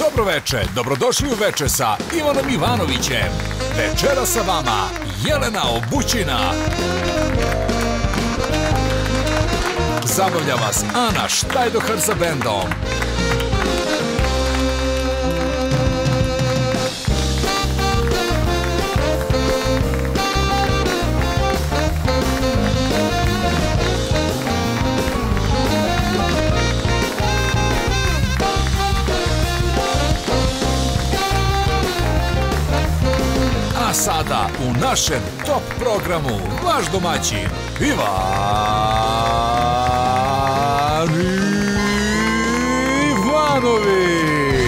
Dobroveče, dobrodošli u Veče sa Ivanom Ivanovićem. Večera sa vama Jelena Obućina. Zabavlja vas Ana Štajdohar sa bendom. A sada u našem top programu vaš domaćin Ivan Ivanović.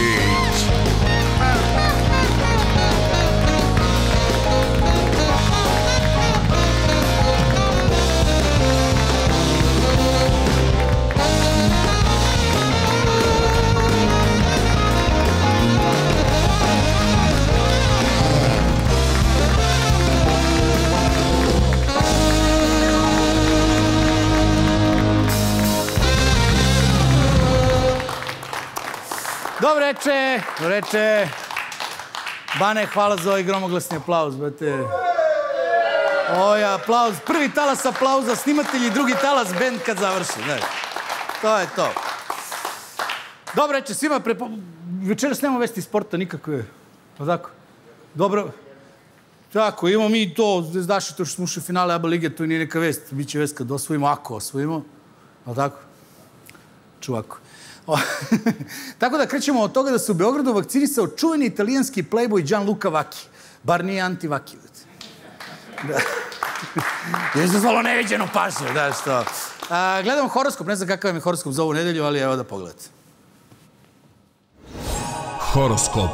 Dobro reče. Bane, hvala za ovaj gromoglasni aplauz, brate. Oj, aplauz, prvi talas aplauza, snimatelji, drugi talas, bend kad završi, znaš. To je to. Dobro reče, svima, večeras nema vesti iz sporta nikakve, pa tako? Dobro. Tako, imamo mi to, zvezdaši, to što smo ušli u finale ABA lige, to nije neka vest, bit će vest kad osvojimo, ako osvojimo, pa tako? Čuvako. Tako da krećemo od toga da se u Beogradu vakcinisao čuveni italijanski playboy Gianluca Vacchi. Bar nije anti-Vacchi. Je izazvalo neviđenu pažnju, da što. Gledamo horoskop, ne znam kakav je horoskop za ovu nedelju, ali evo da pogledate. Horoskop.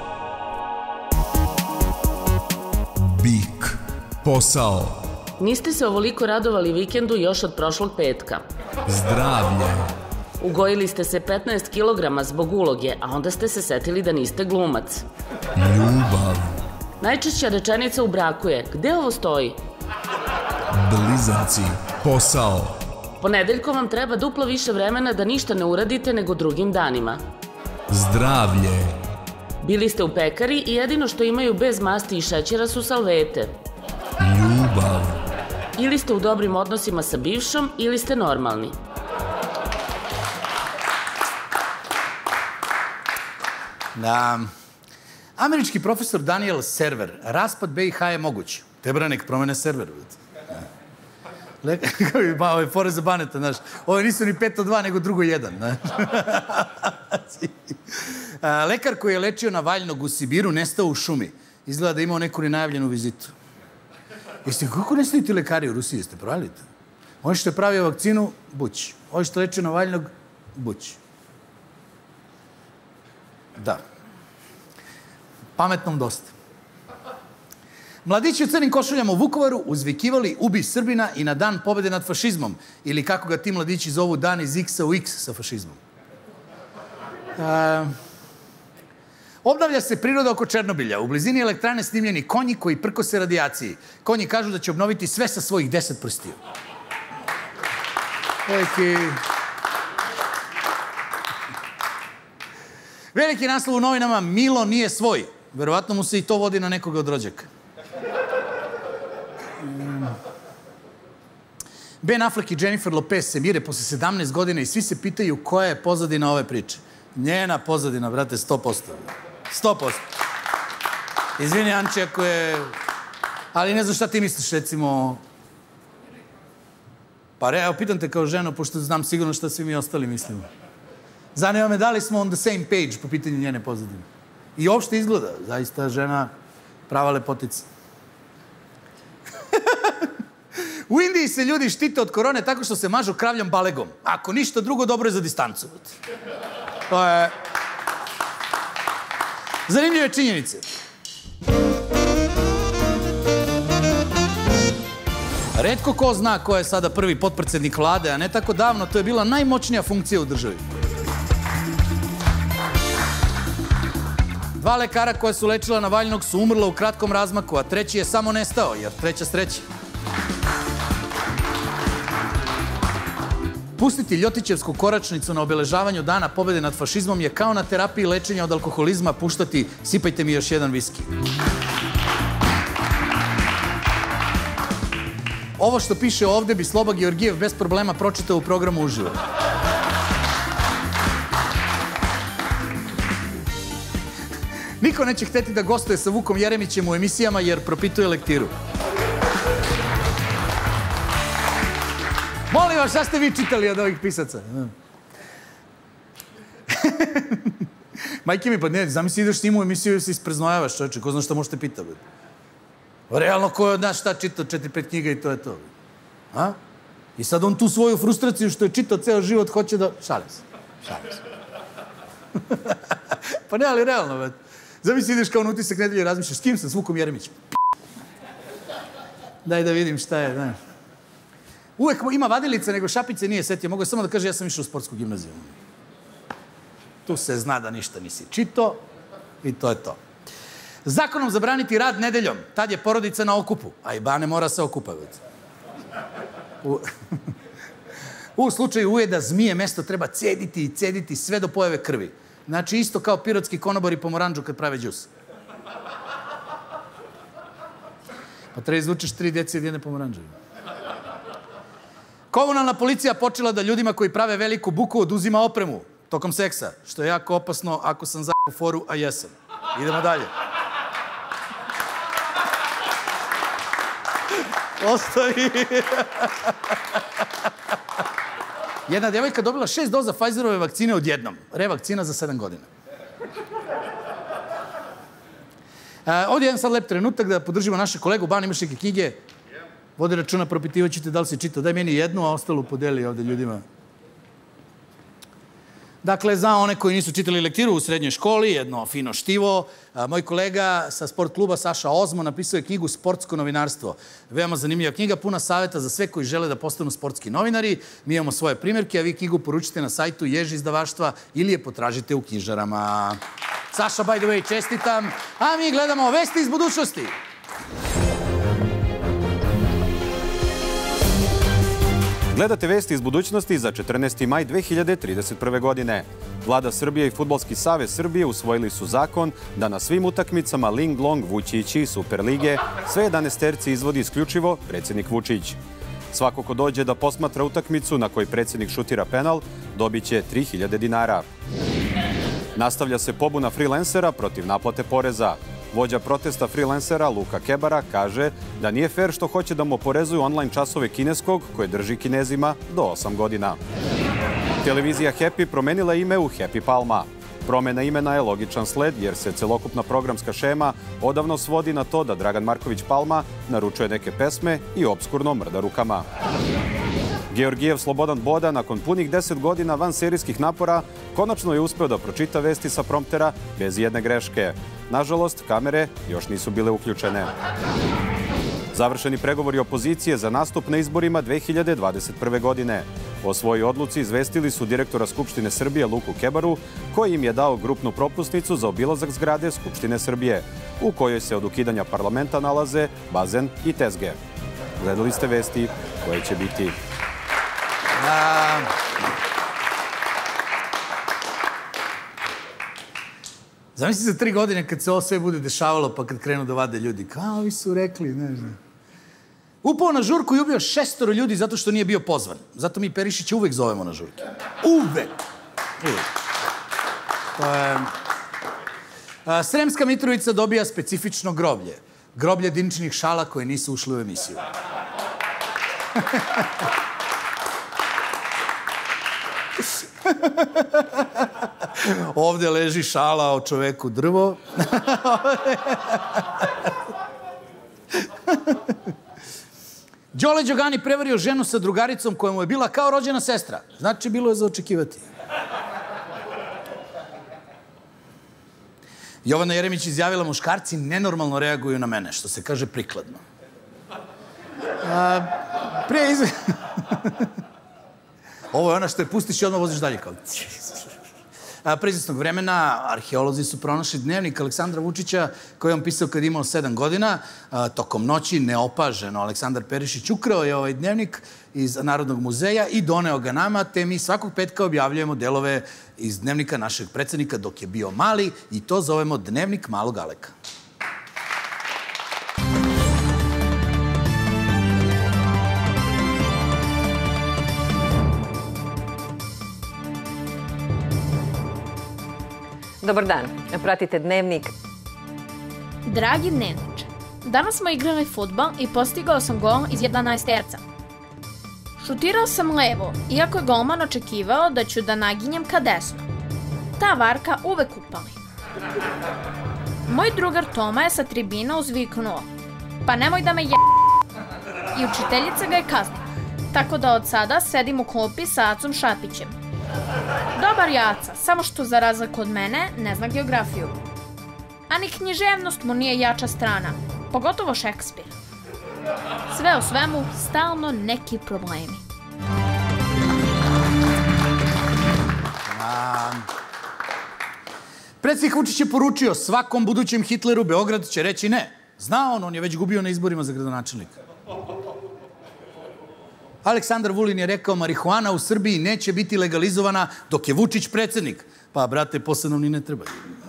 Bik. Posao. Niste se ovoliko radovali vikendu još od prošlog petka. Zdravlje. Ugojili ste se 15 kilograma zbog uloge, a onda ste se setili da niste glumac. Ljubav. Najčešća rečenica u braku je: gde ovo stoji? Blizanci. Posao. Ponedeljkom vam treba duplo više vremena da ništa ne uradite nego drugim danima. Zdravlje. Bili ste u pekari i jedino što imaju bez masti i šećera su salvete. Ljubav. Ili ste u dobrim odnosima sa bivšom, ili ste normalni. Američki profesor Daniel Server, raspad BiH je moguć. Treba nek promene server. Ovo je fore za Baneta, znaš. Ovo nisu ni 5 od 2, nego drugo 1, znaš. Lekar koji je lečio Navalnog u Sibiru nestao u šumi. Izgleda da je imao neku nenajavljenu vizitu. Jeste, kako nestaju ti lekari u Rusiji? Jeste provali to? Ovo što je pravio vakcinu, buć. Ovo što je lečio Navalnog, buć. Da. Pametnom dosta. Mladići u crnim košuljama u Vukovaru uzvikivali "Ubi Srbina" i na dan pobede nad fašizmom. Ili kako ga ti mladići zovu, dan iz X-a u X sa fašizmom. Obnavlja se priroda oko Černobilja. U blizini elektrane snimljeni konji koji prkose radijaciji. Konji kažu da će obnoviti sve sa svojih 10 prstiju. Veliki naslov u novinama: Milo nije svoj. Verovatno mu se i to vodi na nekoga od rođaka. Ben Affleck i Jennifer Lopez se mire posle 17 godina i svi se pitaju koja je pozadina ove priče. Njena pozadina, brate, 100%. 100%. Izvini, Anči, ako je... Ali ne znam šta ti misliš, recimo... Pa evo, pitam te kao ženu, pošto znam sigurno šta svi mi ostali mislimo. Zanima me da li smo on the same page po pitanju njene pozadine. I uopšte izgleda, zaista žena prava lepotica. U Indiji se ljudi štite od korone tako što se mažu kravljom balegom. Ako ništa drugo, dobro je za distancu. To je... Zanimljive činjenice. Retko ko zna ko je sada prvi potpredsednik vlade, a ne tako davno, to je bila najmoćnija funkcija u državi. 2 lekara koja su lečila Navalnog su umrla u kratkom razmaku, a treći je samo nestao, jer treća sreća. Pustiti Ljotićevsku koračnicu na obeležavanju dana pobede nad fašizmom je kao na terapiji lečenja od alkoholizma puštati sipajte mi još jedan viski. Ovo što piše ovde bi Sloba Georgijev bez problema pročitao u programu uživo. Niko neće hteti da gostuje sa Vukom Jeremićem u emisijama jer propituje lektiru. Molim vas, šta ste vi čitali od ovih pisaca? Majke mi, pa ne, zamisli ideš s njim u emisiju i se ispreznojavaš, čovječe, ko zna šta možete pitati. Realno, ko je od nas šta čitao 4-5 knjiga i to je to. A? I sad on tu svoju frustraciju što je čitao ceo život hoće da... Šalim se. Pa ne, ali realno, bet. Zamisli ideš kao na Utisak nedelje i razmišljaš, s kim sam, s Vukom Jeremićem? Daj da vidim šta je, znaš. Uvek ima vadilice, nego šapice nije setio. Mogu je samo da kaže, ja sam išao u sportsku gimnaziju. Tu se zna da ništa nisi čito i to je to. Zakonom zabraniti rad nedeljom. Tad je porodica na okupu. A i Bane mora se okupavati. U slučaju ujeda zmije mesto treba cediti i cediti sve do pojave krvi. Znači isto kao pirotski konobor i pomoranđu kad prave džus. Pa treba izvučeš 3 djece od jedne pomoranđe. Komunalna policija počela da ljudima koji prave veliku buku oduzima opremu tokom seksa, što je jako opasno ako sam u foru, a jesam. Idemo dalje. Ostavi. Jedna djevojka dobila 6 doza Pfizerove vakcine odjednom. Revakcina za 7 godina. Ovdje je jedan sad lep trenutak da podržimo naše kolegu. Ban, imaš neke knjige? Vodi računa, propitivaćete da li si čitao. Daj meni jednu, a ostalu podeli ovdje ljudima. Dakle, za one koji nisu čitali lektiru u srednjoj školi, jedno fino štivo, moj kolega sa sport kluba Saša Ozmo napisao je knjigu Sportsko novinarstvo. Veoma zanimljiva knjiga, puna savjeta za sve koji žele da postanu sportski novinari. Mi imamo svoje primjerke, a vi knjigu poručite na sajtu Ježi izdavaštva ili je potražite u knjižarama. Saša, by the way, čestitam. A mi gledamo vesti iz budućnosti. Gledate vesti iz budućnosti za 14. maj 2031. godine. Vlada Srbije i Fudbalski savez Srbije usvojili su zakon da na svim utakmicama Ling Long, Vučić i Superlige sve 11-terci izvodi isključivo predsjednik Vučić. Svako ko dođe da posmatra utakmicu na kojoj predsjednik šutira penal, dobit će 3000 dinara. Nastavlja se pobuna freelancera protiv naplate poreza. Vođa protesta freelancera Luka Kebara kaže da nije fair što hoće da mu oporezuju online časove kineskog koje drži Kinezima do 8 godina. Televizija Happy promenila ime u Happy Palma. Promena imena je logičan sled jer se celokupna programska šema odavno svodi na to da Dragan Marković Palma naručuje neke pesme i opskurno mrda rukama. Georgijev Slobodan Boda, nakon punih 10 godina vanserijskih napora, konačno je uspeo da pročita vesti sa promptera bez jedne greške. Nažalost, kamere još nisu bile uključene. Završeni pregovori opozicije za nastup na izborima 2021. godine. O svojoj odluci izvestili su direktora Skupštine Srbije Luku Kebaru, koji im je dao grupnu propusnicu za obilazak zgrade Skupštine Srbije, u kojoj se od ukidanja parlamenta nalaze bazen i tezge. Gledali ste vesti koje će biti... Zamisli za 3 godine kad se ovo sve bude dešavalo pa kad krenu da vade ljudi. Kao vi su rekli, ne znam. Upao na žurku i ubio 6 ljudi zato što nije bio pozvan. Zato mi Perišića uvek zovemo na žurke. Uvek. Sremska Mitrovica dobija specifično groblje. Groblje Dinčinih šala koje nisu ušli u emisiju. Ovdje leži šala o čoveku drvo. Đole Đogani prevario ženu sa drugaricom koja mu je bila kao rođena sestra. Znači, bilo je za očekivati. Jovana Jeremić izjavila, muškarci nenormalno reaguju na mene, što se kaže prikladno. Ovo je ona što je pustiš i odmah voziš dalje kao... Preizvesnog vremena arheolozi su pronašli dnevnik Aleksandra Vučića koji je on pisao kad je imao 7 godina. Tokom noći, neopaženo, Aleksandar Perišić ukrao je ovaj dnevnik iz Narodnog muzeja i doneo ga nama, te mi svakog petka objavljujemo delove iz dnevnika našeg predsjednika dok je bio mali i to zovemo Dnevnik malog Aleka. Dobar dan, pratite Dnevnik. Dragi dnevniče, danas smo igrali fudbal i postigao sam gol iz 11 terca. Šutirao sam levo, iako je golman očekivao da ću da naginjem ka desno. Ta varka uvek upali. Moj drugar Toma je sa tribina uzviknuo: "Pa nemoj da me je..." I učiteljica ga je kaznila, tako da od sada sedim u klupi sa Acom Šapićem. Dobar je Aca, samo što za razliku od mene ne zna geografiju. A ni književnost mu nije jača strana, pogotovo Šekspir. Sve u svemu, stalno neki problemi. Predsjednik Vučić je poručio svakom budućem Hitleru Beograd će reći ne. Zna on je već gubio na izborima za gradonačelnika. Aleksandar Vulin je rekao marihuana u Srbiji neće biti legalizovana dok je Vučić predsjednik. Pa, brate, posebno ni ne treba.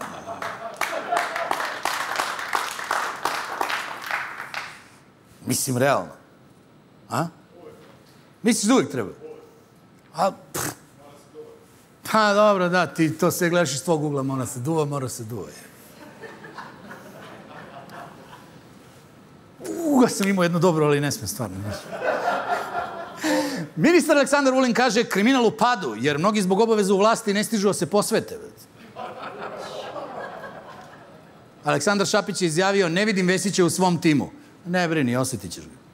Mislim, realno. A? Misliš da uvijek treba? Pa, dobro, da, ti to sve gledaš iz tvog ugla, mora se duva. Ja sam imao jedno dobro, ali ne smem stvarno. Ministar Aleksandar Vulin kaže kriminal u padu, jer mnogi zbog obaveza u vlasti ne stižu da se posvete. Aleksandar Šapić je izjavio ne vidim Vesića u svom timu. Ne brini, osjetit ćeš ga.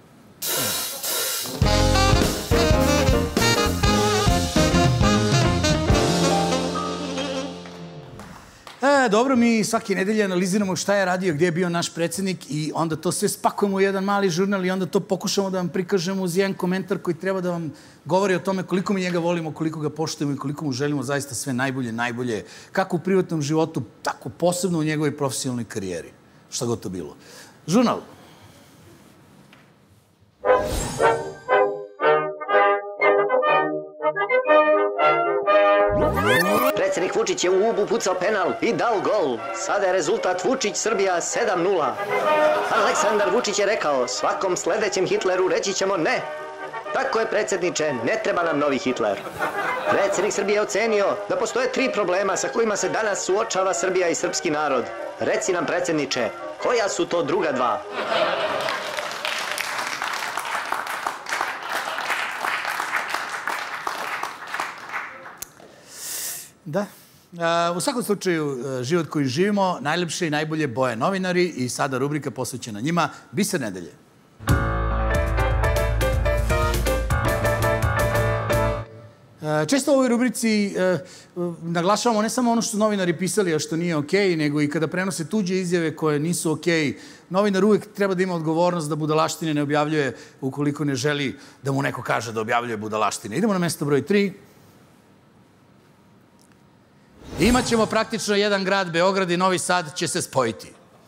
Dobro, mi svake nedelje analiziramo šta je radio, gdje je bio naš predsjednik i onda to sve spakujemo u jedan mali žurnal i onda to pokušamo da vam prikažemo uz jedan komentar koji treba da vam govori o tome koliko mi njega volimo, koliko ga poštujemo i koliko mu želimo zaista sve najbolje, kako u privatnom životu, tako posebno u njegovoj profesionalnoj karijeri. Šta god to bilo. Žurnal. Predsjednik Vučić je u Ubu pucao penal i dao gol. Sada je rezultat Vučić-Srbija 7:0. Aleksandar Vučić je rekao svakom sljedećem Hitleru reći ćemo ne. Tako je, predsjedniče, ne treba nam novi Hitler. Predsjednik Srbije je ocenio da postoje 3 problema sa kojima se danas suočava Srbija i srpski narod. Reci nam, predsjedniče, koja su to druga 2? Da. U svakom slučaju, život koji živimo, najlepše i najbolje boje novinari i sada rubrika posvećena njima, Biser nedelje. Često u ovoj rubrici naglašavamo ne samo ono što su novinari pisali, a što nije okej, nego i kada prenose tuđe izjave koje nisu okej. Novinar uvijek treba da ima odgovornost da budalaštine ne objavljuje ukoliko ne želi da mu neko kaže da objavljuje budalaštine. Idemo na mesto broj 3. Imaćemo praktično jedan grad, Beograd i Novi Sad će se spojiti.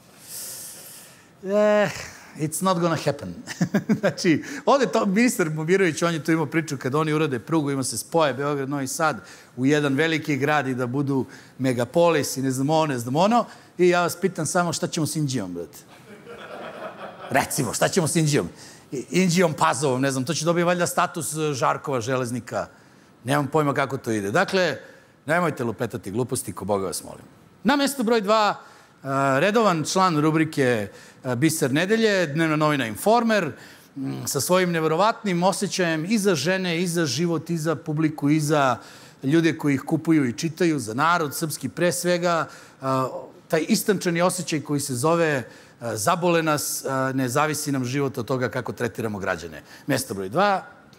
It's not gonna happen. Znači, ovdje to, ministar Momirović, on je to imao priču kad oni urade prugu, ima se spoje Beograd, Novi Sad u jedan veliki grad i da budu megapolis i ne znam ono. I ja vas pitam samo šta ćemo s Inđijom, brate? Recimo, šta ćemo s Inđijom? Inđijom Pazovom, ne znam, to će dobiti valjda status Žarkova železnika. Nemam pojma kako to ide. Dakle, nemojte lupetati gluposti, ko Boga vas molim. Na mesto broj 2, redovan član rubrike Biser nedelje, dnevna novina Informer, sa svojim neverovatnim osjećajem i za žene, i za život, i za publiku, i za ljude koji ih kupuju i čitaju, za narod srpski pre svega. Taj istančani osjećaj koji se zove zabole nas, ne zavisi nam život od toga kako tretiramo građane. Mesto broj 2.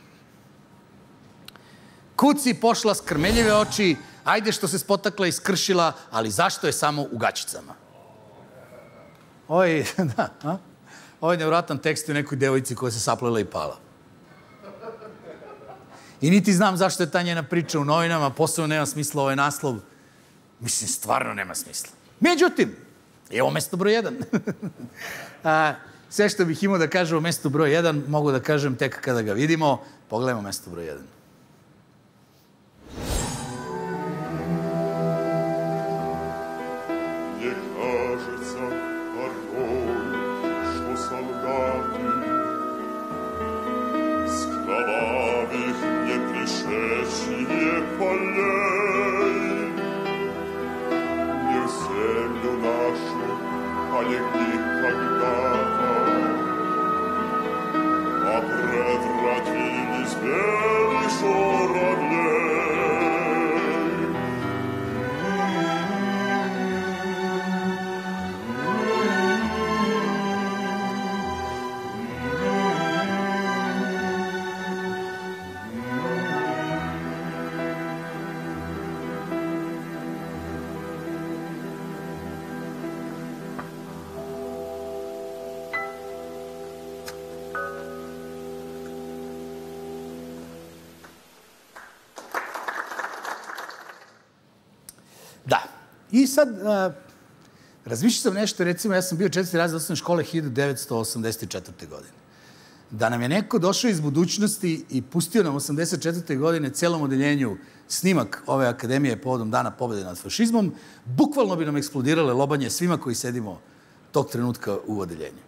Kuci pošla s krmeljive oči, ajde što se spotakla i skršila, ali zašto je samo u gaćicama? Ovo je nevratan tekst u nekoj devojci koja se saplela i pala. I niti znam zašto je ta njena priča u novinama, posebno nema smisla ovaj naslov. Mislim, stvarno nema smisla. Međutim, evo mesto broj 1. Sve što bih imao da kažem o mestu broj 1, mogu da kažem tek kada ga vidimo. Pogledajmo mesto broj 1. Da. I sad, razmišljao sam nešto, recimo, ja sam bio 4. razred osnovne škole 1984. godine. Da nam je neko došao iz budućnosti i pustio nam 84. godine celom odeljenju snimak ove akademije povodom Dana pobjede nad fašizmom, bukvalno bi nam eksplodirale lobanje svima koji sedimo tog trenutka u odeljenju.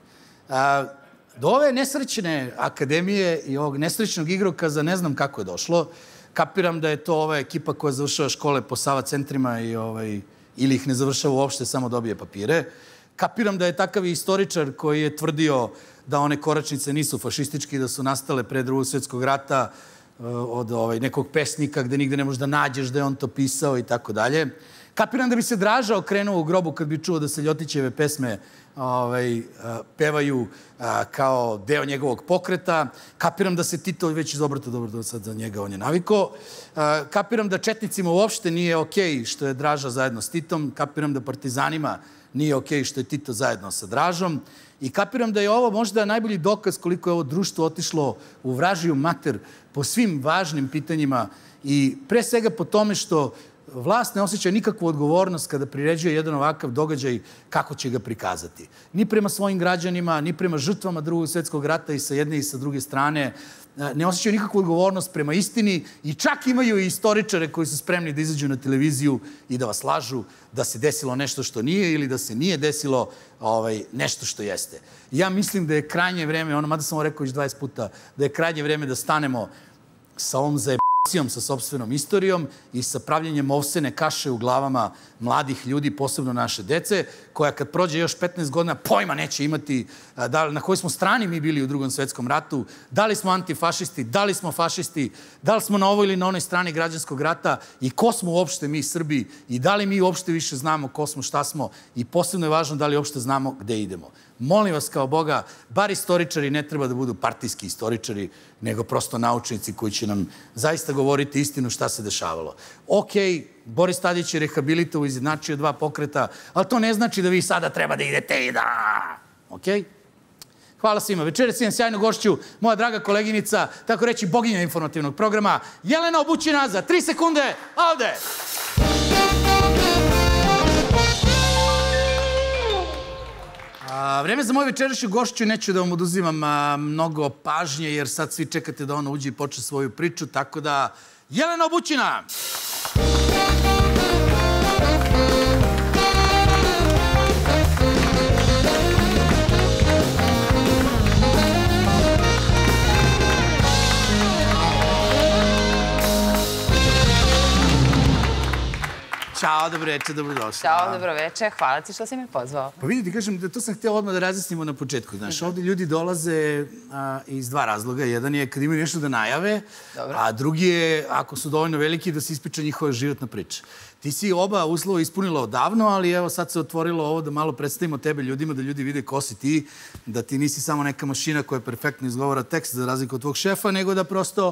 Do ove nesrećne akademije i ovog nesrećnog igrokaza ne znam kako je došlo. Kapiram da je to ova ekipa koja završava škole po Sava centrima ili ih ne završava uopšte, samo dobije papire. Kapiram da je takav istoričar koji je tvrdio da one koračnice nisu fašistički, da su nastale pre Drugog svjetskog rata od nekog pesnika gde nigde ne možeš da nađeš da je on to pisao i tako dalje. Kapiram da bi se Draža okrenuo u grobu kad bi čuo da se Ljotićeve pesme pevaju kao deo njegovog pokreta. Kapiram da se Tito već iz obrata, dobro, sad za njega on je naviko. Kapiram da četnicima uopšte nije okej što je Draža zajedno s Titom. Kapiram da partizanima nije okej što je Tito zajedno sa Dražom. I kapiram da je ovo možda najbolji dokaz koliko je ovo društvo otišlo u vražiju mater po svim važnim pitanjima i pre svega po tome što vlast ne osjeća nikakvu odgovornost kada priređuje jedan ovakav događaj kako će ga prikazati. Ni prema svojim građanima, ni prema žrtvama Drugog svjetskog rata i sa jedne i sa druge strane. Ne osjećaju nikakvu odgovornost prema istini i čak imaju i istoričare koji su spremni da izađu na televiziju i da vas lažu da se desilo nešto što nije ili da se nije desilo nešto što jeste. Ja mislim da je krajnje vreme, mada sam ovo rekao još 20 puta, da je krajnje vreme da stanemo sa ovom sa sopstvenom istorijom i sa pravljenjem ovsene kaše u glavama mladih ljudi, posebno naše dece, koja kad prođe još 15 godina pojma neće imati na kojoj smo strani mi bili u Drugom svjetskom ratu, da li smo antifašisti, da li smo fašisti, da li smo na ovoj ili na onoj strani građanskog rata i ko smo uopšte mi Srbi i da li mi uopšte više znamo ko smo, šta smo i posebno je važno da li uopšte znamo gde idemo. Molim vas kao Boga, bar istoričari ne treba da budu partijski istoričari, nego prosto naučnici koji će nam zaista govoriti istinu šta se dešavalo. Okej, Boris Tadić je rehabilitovao, izjednačio 2 pokreta, ali to ne znači da vi sada treba da idete i da... Okej? Hvala svima. Večeras imam sjajnu gošću, moja draga koleginica, tako reći boginja informativnog programa, Jelena Obućina, za 3 sekunde, ovde! Vreme za moju večerašnju gošću, neću da vam oduzimam mnogo pažnje, jer sad svi čekate da ona uđe i počne svoju priču, tako da, Jelena Obućina! Ćao, dobro večer, dobrodošla. Ćao, dobro večer, hvala ti što si me pozvao. Pa vidite, kažem, to sam htjela odmah da razjasnimo na početku. Znaš, ovdje ljudi dolaze iz 2 razloga. Jedan je kad imaju nešto da najave, a drugi je, ako su dovoljno veliki, da se ispriča njihova životna priča. Ti si oba uslova ispunila odavno, ali evo sad se otvorilo ovo da malo predstavimo tebe ljudima, da ljudi vide ko si ti, da ti nisi samo neka mašina koja perfektno izgovara tekst za razliku od tvog šefa, nego da prosto...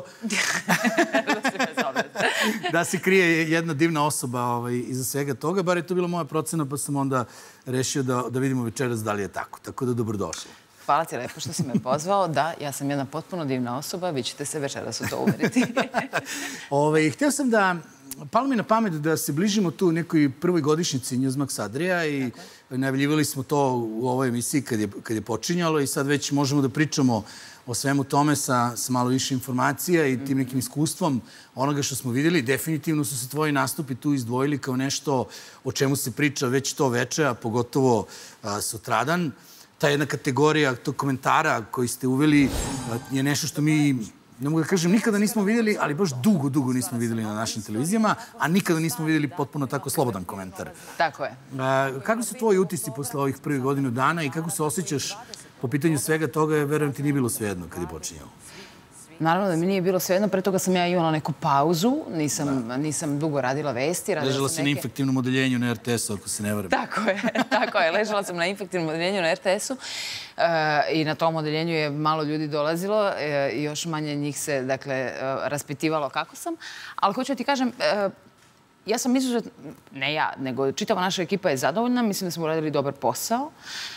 da se krije jedna divna osoba iza svega toga. Bar je to bila moja procena, pa sam onda rešio da vidimo večeras da li je tako. Tako da dobrodošli. Hvala ti lepo što si me pozvao. Da, ja sam jedna potpuno divna osoba, vi ćete se večeras u to uveriti. Htio sam da palo mi na pamet da se bližimo tu nekoj prvoj godišnjici Newsmax Adria i najavljivali smo to u ovoj emisiji kad je počinjalo i sad već možemo da pričamo o svemu tome sa malo više informacija i tim nekim iskustvom onoga što smo vidjeli. Definitivno su se tvoji nastupi tu izdvojili kao nešto o čemu se priča već to veče, a pogotovo sutradan. Ta jedna kategorija tog komentara koji ste uveli je nešto što mi, ne mogu da kažem, nikada nismo vidjeli, ali baš dugo nismo vidjeli na našim televizijama, a nikada nismo vidjeli potpuno tako slobodan komentar. Tako je. Kako su tvoji utisci posle ovih prvih godinu dana i kako se osjećaš po pitanju svega toga? Verujem ti nije bilo svejedno kad je počinjao. Naravno da mi nije bilo svejedno, pre toga sam ja imala neku pauzu, nisam dugo radila vesti. Ležala si na infektivnom odeljenju na RTS-u, ako se ne varam. Tako je, ležala sam na infektivnom odeljenju na RTS-u i na tom odeljenju je malo ljudi dolazilo i još manje njih se, dakle, raspitivalo kako sam. Ali hoću da ti kažem, ja sam izuzetno, ne ja, nego čitava naša ekipa je zadovoljna, mislim da smo uradili dobar posao.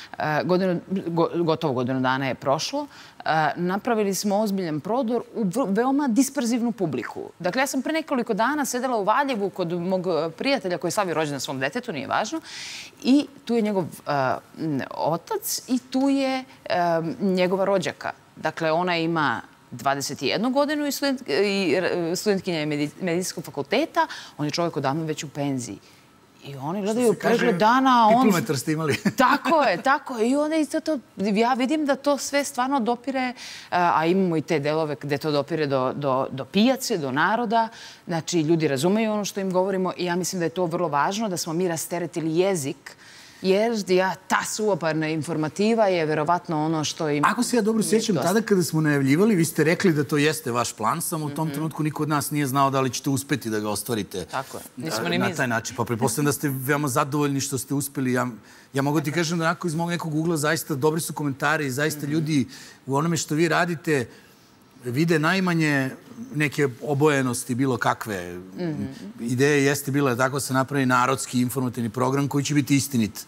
Gotovo godinu dana je prošlo. Napravili smo ozbiljan prodor u veoma disperzivnu publiku. Dakle, ja sam pre nekoliko dana sedela u Valjevu kod mog prijatelja koji slavi rođendan svom detetu, nije važno, i tu je njegov otac i tu je njegova rođaka. Dakle, ona ima 21 godinu i studentkinja je medicinskog fakulteta, on je čovjek odavno već u penziji. I oni gledaju pregled dana, a on... Diplometar ste imali. Tako je. I onda isto to... Ja vidim da to sve stvarno dopire, a imamo i te delove gde to dopire do pijace, do naroda. Znači, ljudi razumeju ono što im govorimo i ja mislim da je to vrlo važno, da smo mi rasteretili jezik, jer ta suvoparna informativa je verovatno ono što im... Ako se ja dobro sjećam, tada kada smo najavljivali, vi ste rekli da to jeste vaš plan, samo u tom trenutku niko od nas nije znao da li ćete uspeti da ga ostvarite. Tako je, nismo ni mi. Na taj način. Pa pretpostavljam da ste veoma zadovoljni što ste uspeli. Ja mogu ti kažem da onako iz mog nekog ugla zaista dobri su komentari i zaista ljudi u onome što vi radite vide najmanje neke obojenosti, bilo kakve. Ideja jeste bila da tako se napravi narodski informativni program koji će biti istinit.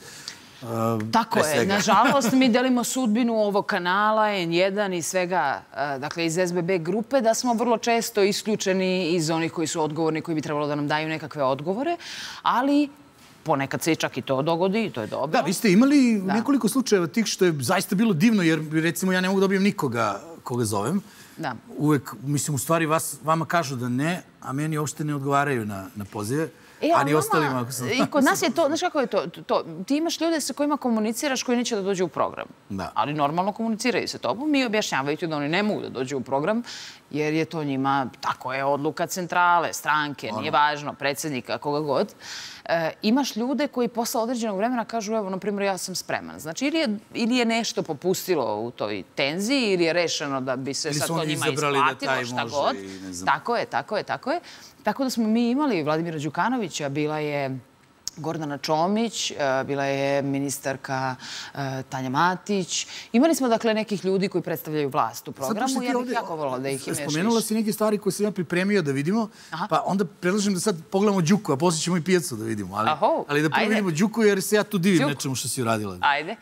Tako je. Nažalost, mi delimo sudbinu ovog kanala, N1 i svega, dakle, iz SBB grupe, da smo vrlo često isključeni iz onih koji su odgovorni, koji bi trebalo da nam daju nekakve odgovore, ali ponekad se i čak i to dogodi i to je dobro. Da, vi ste imali nekoliko slučajeva tih što je zaista bilo divno, jer recimo ja ne mogu da dobijem nikoga koga zovem. Uvek, mislim, u stvari vama kažu da ne, a meni uopšte ne odgovaraju na pozive. A ni ostalima, ako sam... I kod nas je to, znaš kako je to? Ti imaš ljude sa kojima komuniciraš koji neće da dođu u program. Ali normalno komuniciraju sa tobom i objašnjavaju ti da oni ne mogu da dođu u program, jer je to njima, tako je, odluka centrale, stranke, nije važno, predsjednika, koga god. Imaš ljude koji posle određenog vremena kažu, evo, na primjer, ja sam spreman. Znači, ili je nešto popustilo u toj tenziji, ili je rešeno da bi se sad to njima isplatilo, šta god. Tako je. Tako da smo mi imali Vladimira Đukanovića, bila je Gordana Čomić, bila je ministarka Tanja Matić. Imali smo, dakle, nekih ljudi koji predstavljaju vlast u programu. Ja bih jako volila da ih imaš više. Spomenula si neke stvari koje sam ja pripremio da vidimo, pa onda predlažem da sad pogledamo Đuku, a poslije ćemo i pijacu da vidimo. Ali da prvo vidimo Đuku, jer se ja tu divim nečemu što si uradila. Ajde.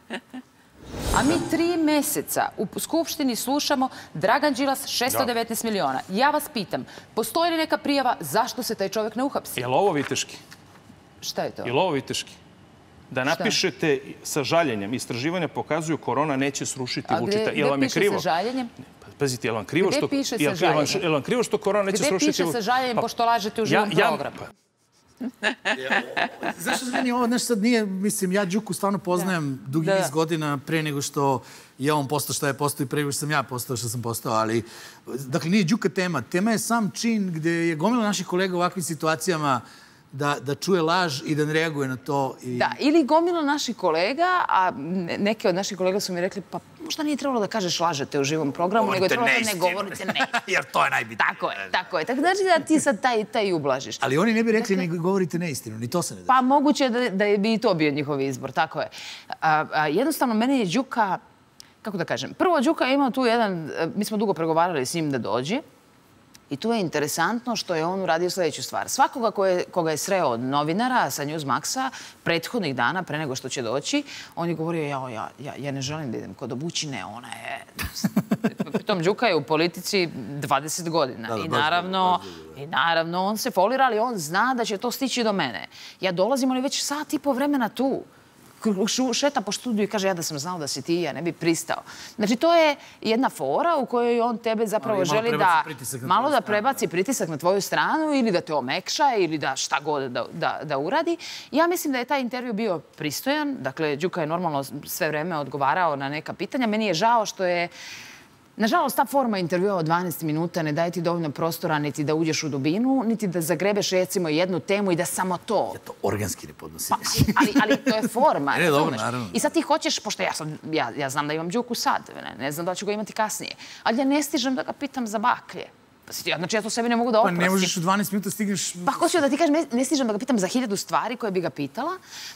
A mi 3 meseca u Skupštini slušamo Dragan Đilas 619 miliona. Ja vas pitam, postoji li neka prijava zašto se taj čovjek ne uhapsi? Je li ovo viteški? Šta je to? Je li ovo viteški? Da napišete sa žaljenjem, istraživanja pokazuju korona neće srušiti Vučića. A gde piše sa žaljenjem? Pazite, je li vam krivo što korona neće srušiti Vučića? Gde piše sa žaljenjem pošto lažete u živom programu? Zašto za meni ovo, znaš, sad nije, mislim, ja Đuku stvarno poznajem dugi niz godina pre nego što je on postao šta je postao i pre nego što sam ja postao što sam postao, ali, dakle, nije Đuka tema. Tema je sam čin gde je gomila naših kolega u ovakvim situacijama da čuje laž i da ne reaguje na to. Da, ili gomila naših kolega, a neke od naših kolega su mi rekli, pa možda nije trebalo da kažeš lažete u živom programu, nego je trebalo da ne govorite ne. Jer to je najbitnije. Tako je. Tako znači da ti sad taj ublažiš. Ali oni ne bi rekli ne govorite neistinu, ni to se ne da. Pa moguće da bi i to bio njihov izbor, tako je. Jednostavno, meni je Đuka, kako da kažem, prvo Đuka je imao tu jedan, mi smo dugo pregovarali s njim da dođe, I tu je interesantno što je on uradio sljedeću stvar. Svakoga koga je sreo od novinara sa Newsmaxa prethodnih dana, pre nego što će doći, on je govorio, ja ne želim da idem kod Obućine, ona je... Pritom Đuka je u politici 20 godina. I naravno, on se folira, ali on zna da će to stići do mene. Ja dolazim, on je već sat i po vremena tu. Šeta po studiju i kaže, ja da sam znao da si ti, ja ne bi pristao. Znači, to je jedna fora u kojoj on tebe zapravo želi da malo da prebaci pritisak na tvoju stranu ili da te omekša ili da šta god da uradi. Ja mislim da je taj intervju bio pristojan. Dakle, Đuka je normalno sve vreme odgovarao na neka pitanja. Meni je žao što je nažalost, ta forma intervjua od 12 minuta ne daje ti dovoljno prostora niti da uđeš u dubinu, niti da zagrebeš recimo jednu temu i da samo to... Ja to organski ne podnosim. Ali to je forma. Ne, dobro, naravno. I sad ti hoćeš, pošto ja znam da imam Đuku sad, ne znam da ću ga imati kasnije, ali ja ne stižem da ga pitam za baklje. Znači, ja to sebi ne mogu da oprostim. Pa ne možeš u 12 minuta stigneš... Pa hoću da ti kažem, ne stižem da ga pitam za 1000 stvari koje bi ga pitala,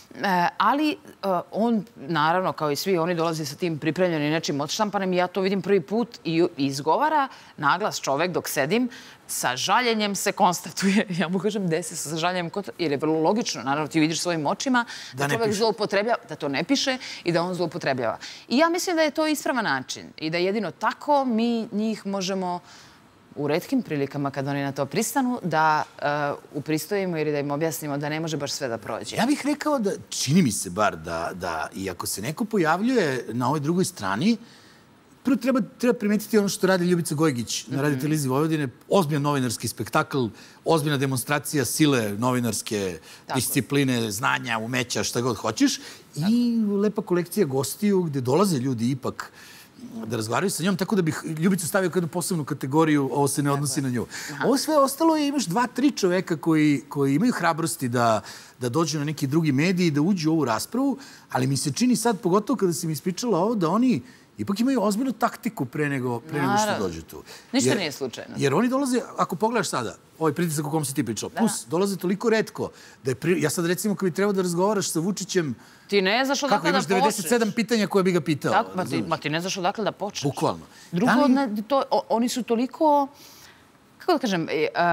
ali on, naravno, kao i svi, oni dolaze sa tim pripremljenim nečim odštampanim i ja to vidim prvi put i izgovara naglas čovek dok sedim, sa žaljenjem se konstatuje, ja mu kažem gde se sa žaljenjem, jer je vrlo logično, naravno ti vidiš svojim očima da čovek zloupotrebljava, da to ne piše i da on zloupotrebljava. I ja mislim da je to ispravan način i da jedino tako mi njih možemo u retkim prilikama kad oni na to pristanu, da upristojimo ili da im objasnimo da ne može baš sve da prođe. Ja bih rekao da, čini mi se bar, da i ako se neko pojavljuje na ovoj drugoj strani, prvo treba primetiti ono što radi Ljubica Gojgić na Radio Televiziji Vojvodine. Ozbiljan novinarski spektakl, ozbiljna demonstracija sile novinarske discipline, znanja, umeća, šta god hoćeš. I lepa kolekcija gostiju gde dolaze ljudi ipak da razgovaraju sa njom, tako da bih Ljubicu stavio kao jednu posebnu kategoriju, ovo se ne odnosi na nju. Ovo sve ostalo je, imaš 2-3 čoveka koji imaju hrabrosti da dođu na neki drugi mediji, da uđu u ovu raspravu, ali mi se čini sad, pogotovo kada si mi ispričala ovo, da oni ipak imaju ozbiljnu taktiku pre nego što dođu tu. Ništa nije slučajno. Jer oni dolaze, ako pogledaš sada, ovaj pritisak o kom si ti pričala, plus dolaze toliko retko, da je, ja sad recimo kad bi trebao da razgovaraš sa Vučićem, ti ne znaš odakle da počneš. Kako, imaš 97 pitanja koje bi ga pitao. Ma ti ne znaš odakle da počneš. Bukvalno. Drugo, oni su toliko, kako da kažem,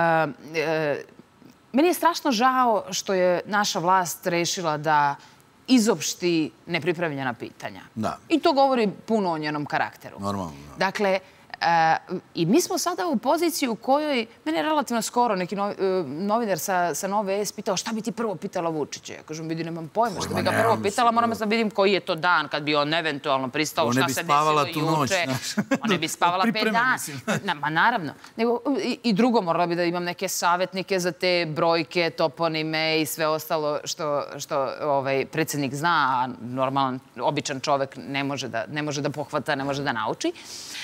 meni je strašno žao što je naša vlast rešila da izopšti nepripremljena pitanja. I to govori puno o njenom karakteru. Normalno. Dakle, i mi smo sada u poziciji u kojoj, mene je relativno skoro neki novinar sa Nove S pitao šta bi ti prvo pitala Vučića. Ja kažem, vidi, nemam pojma što bi ga prvo pitala, moram da vidim koji je to dan kad bi on eventualno pristao, šta se desilo juče. On ne bi spavala 5 dana. Ma naravno. I drugo, morala bi da imam neke savjetnike za te brojke, toponime i sve ostalo što predsjednik zna, a normalan, običan čovek ne može da pohvata, ne može da nauči.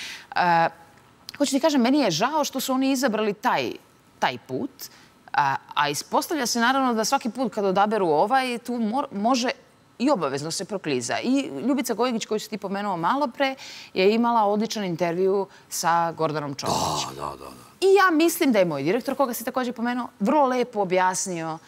Hoću ti kažem, meni je žao što su oni izabrali taj put, a ispostavlja se naravno da svaki put kad odaberu ovaj, tu može i obavezno se prokliza. I Ljubica Gojgić, koju si ti pomenuo malo pre, je imala odličan intervju sa Gordanom Čomić. I ja mislim da je moj direktor, koga si također pomenuo, vrlo lepo objasnio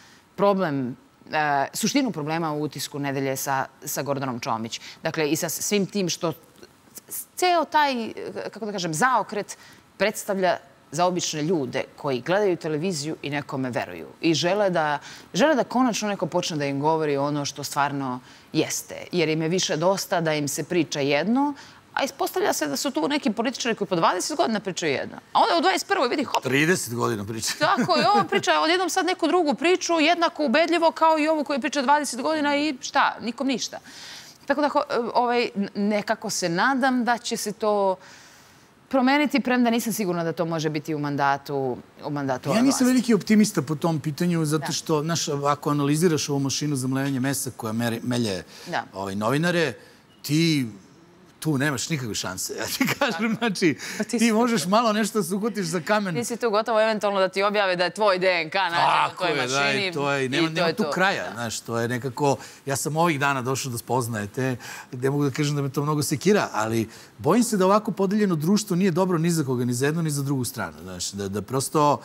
suštinu problema u Utisku nedelje sa Gordanom Čomić. Dakle, i sa svim tim što ceo taj, kako da kažem, zaokret predstavlja za obične ljude koji gledaju televiziju i nekome veruju. I žele da konačno neko počne da im govori ono što stvarno jeste. Jer im je više dosta da im se priča jedno, a ispostavlja se da su tu neki političari koji po 20 godina pričaju jedno. A onda u 21. vidi, hop. 30 godina pričaju. Tako je, ovo priča odjednom sad neku drugu priču, jednako ubedljivo kao i ovu koju priča 20 godina i šta, nikom ništa. Tako da nekako se nadam da će se to promeniti, premda nisam sigurna da to može biti u mandatu ove vlasti. Ja nisam veliki optimista po tom pitanju, zato što, ako analiziraš ovu mašinu za mlevanje mesa koja melje novinare, ti tu nemaš nikakve šanse. Ja ti kažem, znači, ti možeš malo nešto da se uhvatiš za kamen. Ti si tu gotovo eventualno da ti objave da je tvoj DNK nađen u toj mašini. Tako je, nema tu kraja, znaš, to je nekako, ja sam ovih dana došao da spoznajete, gde mogu da kažem da me to mnogo sekira, ali bojim se da ovako podeljeno društvo nije dobro ni za koga, ni za jednu, ni za drugu stranu, znaš, da prosto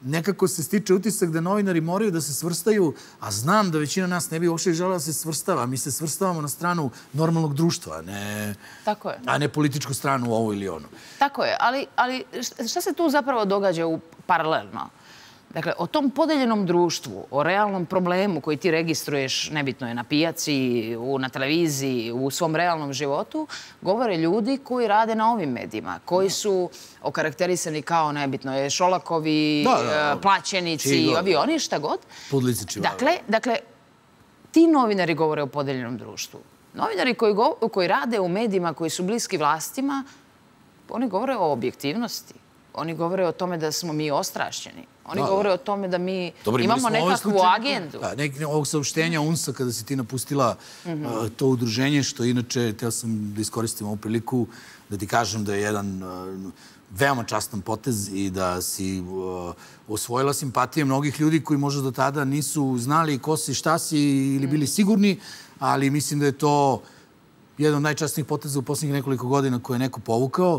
nekako se stiče utisak da novinari moraju da se svrstaju, a znam da većina nas ne bi uopšte želela da se svrstava. Mi se svrstavamo na stranu normalnog društva, a ne političku stranu ovo ili ono. Tako je, ali šta se tu zapravo događa paralelno? Dakle, o tom podeljenom društvu, o realnom problemu koji ti registruješ, nebitno je na pijaci, na televiziji, u svom realnom životu, govore ljudi koji rade na ovim medijima, koji su okarakterisani kao, nebitno je, Šolakovi, plaćenici, avioni, šta god. Pudlici čivave. Dakle, ti novinari govore o podeljenom društvu. Novinari koji rade u medijima koji su bliski vlastima, oni govore o objektivnosti. Oni govore o tome da smo mi ostrašćeni. Oni govore o tome da mi imamo nekakvu agendu. Ovog saopštenja UNS-a kada si ti napustila to udruženje, što inače, teo sam da iskoristim ovu priliku da ti kažem da je jedan veoma častan potez i da si osvojila simpatije mnogih ljudi koji možda do tada nisu znali ko si, šta si ili bili sigurni, ali mislim da je to jedan od najčasnijih poteza u posljednjih nekoliko godina koje je neko povukao.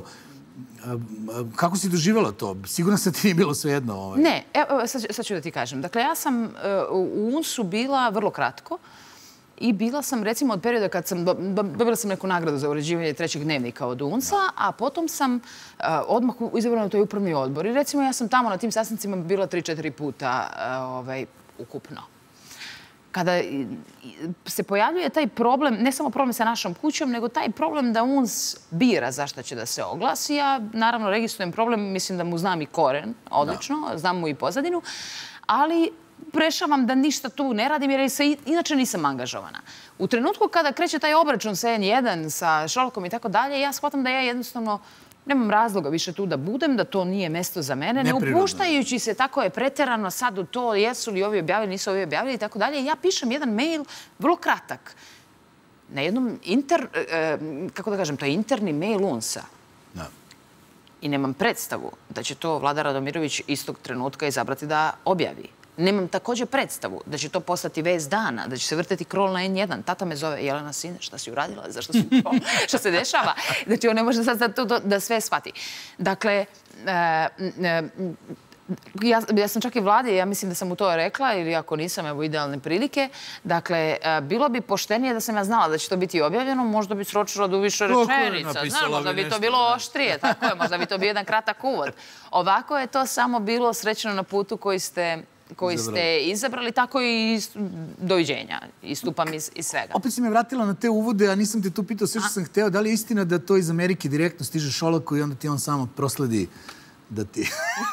Kako si doživjela to? Sigurno se ti nije bilo svejedno? Ne, evo sad ću da ti kažem. Dakle, ja sam u UNS-u bila vrlo kratko i bila sam, recimo, od perioda kad sam dobila sam neku nagradu za uređivanje trećeg dnevnika od UNS-a, a potom sam odmah izabrana u toj upravni odbor. I recimo, ja sam tamo na tim sastancima bila 3-4 puta ukupno. Kada se pojavljuje taj problem, ne samo problem sa našom kućom, nego taj problem da UNS bira za šta će da se oglasi. Ja, naravno, registrujem problem, mislim da mu znam i koren, odlično, znam mu i pozadinu, ali prešavam da ništa tu ne radim jer se inače nisam angažovana. U trenutku kada kreće taj obračun sa N1, sa Šolakom i tako dalje, ja shvatam da ja jednostavno nemam razloga više tu da budem, da to nije mesto za mene, ne upuštajući se, tako je, preterano sad u to, jesu li ovi objavili, nisu ovi objavili i tako dalje. Ja pišem jedan mail, vrlo kratak, na jednom kako da kažem, to je interni mail UNS-a. I nemam predstavu da će to Vlada Radomirović istog trenutka izabrati da objavi. Nemam također predstavu da će to postati vest dana, da će se vrteti krol na N1. Tata me zove, Jelena, sine, šta si uradila? Zašto si krol? Šta se dešava? Znači, on ne može sad da sve shvati. Dakle, ja sam čak i Vladi, ja mislim da sam mu to rekla, ili ako nisam, evo, idealne prilike. Dakle, bilo bi poštenije da sam ja znala da će to biti objavljeno, možda bi sročila do više rečenica. Znaš, možda bi to bilo oštrije, tako je, možda bi to bio jedan kratak uvod. Ovako je to samo bilo srećno na putu koji ste izabrali, tako i doviđenja. Istupam iz svega. Opet si me vratila na te uvode, a nisam te tu pitao sve što sam hteo. Da li je istina da to iz Amerike direktno stiže Šolaku i onda ti on samo prosledi da ti...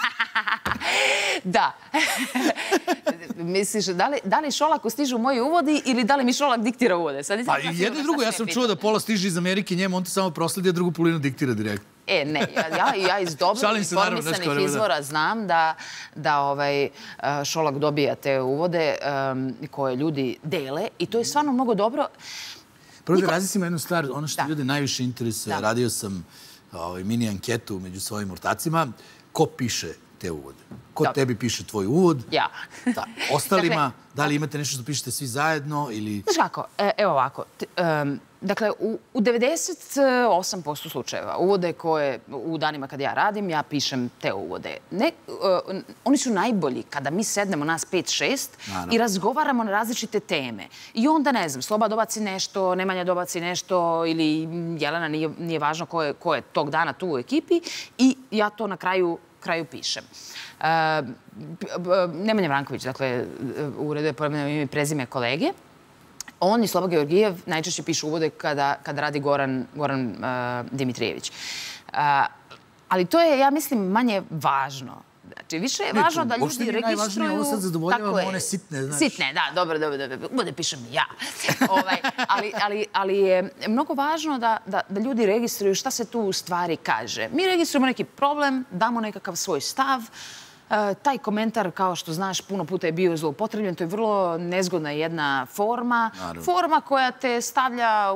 Da. Misliš, da li Šolaku stižu moji uvodi ili da li mi Šolak diktira uvode? Pa jedno i drugo, ja sam čuo da pola stiže iz Amerike njemu, on ti samo prosledi, a drugu polinu diktira direktno. Ne, ja iz dobro informisanih izvora znam da Šolak dobija te uvode koje ljudi dele i to je stvarno mnogo dobro. Prvo da različimo jednu stvar, ono što ljude najviše interesuje, radio sam mini anketu među svojim ortacima, ko piše te uvode? Ko tebi piše tvoj uvod? Ja. Ostalima, da li imate nešto što pišete svi zajedno ili... Znaš kako, evo ovako. Dakle, u 98% slučajeva uvode koje u danima kad ja radim, ja pišem te uvode. Oni su najbolji kada mi sednemo nas 5-6 i razgovaramo na različite teme. I onda, ne znam, Sloba dobaci nešto, Nemanja dobaci nešto ili Jelena, nije važno ko je tog dana tu u ekipi i ja to na kraju pišem. Nemanja Vranković, dakle, ureduje poredno ime i prezime kolege. On i Sloba Georgijev najčešće pišu uvode kada radi Goran Dimitrijević. Ali to je, ja mislim, manje važno. Znači, više je važno da ljudi registruju... Najvažnije, ovo sad zadovoljavamo one sitne, znaš. Sitne, da, dobro. Uvode pišem ja. Ali je mnogo važno da ljudi registruju šta se tu u stvari kaže. Mi registrujemo neki problem, damo nekakav svoj stav. Taj komentar, kao što znaš, puno puta je bio zloupotrebljen. To je vrlo nezgodna jedna forma. Forma koja te stavlja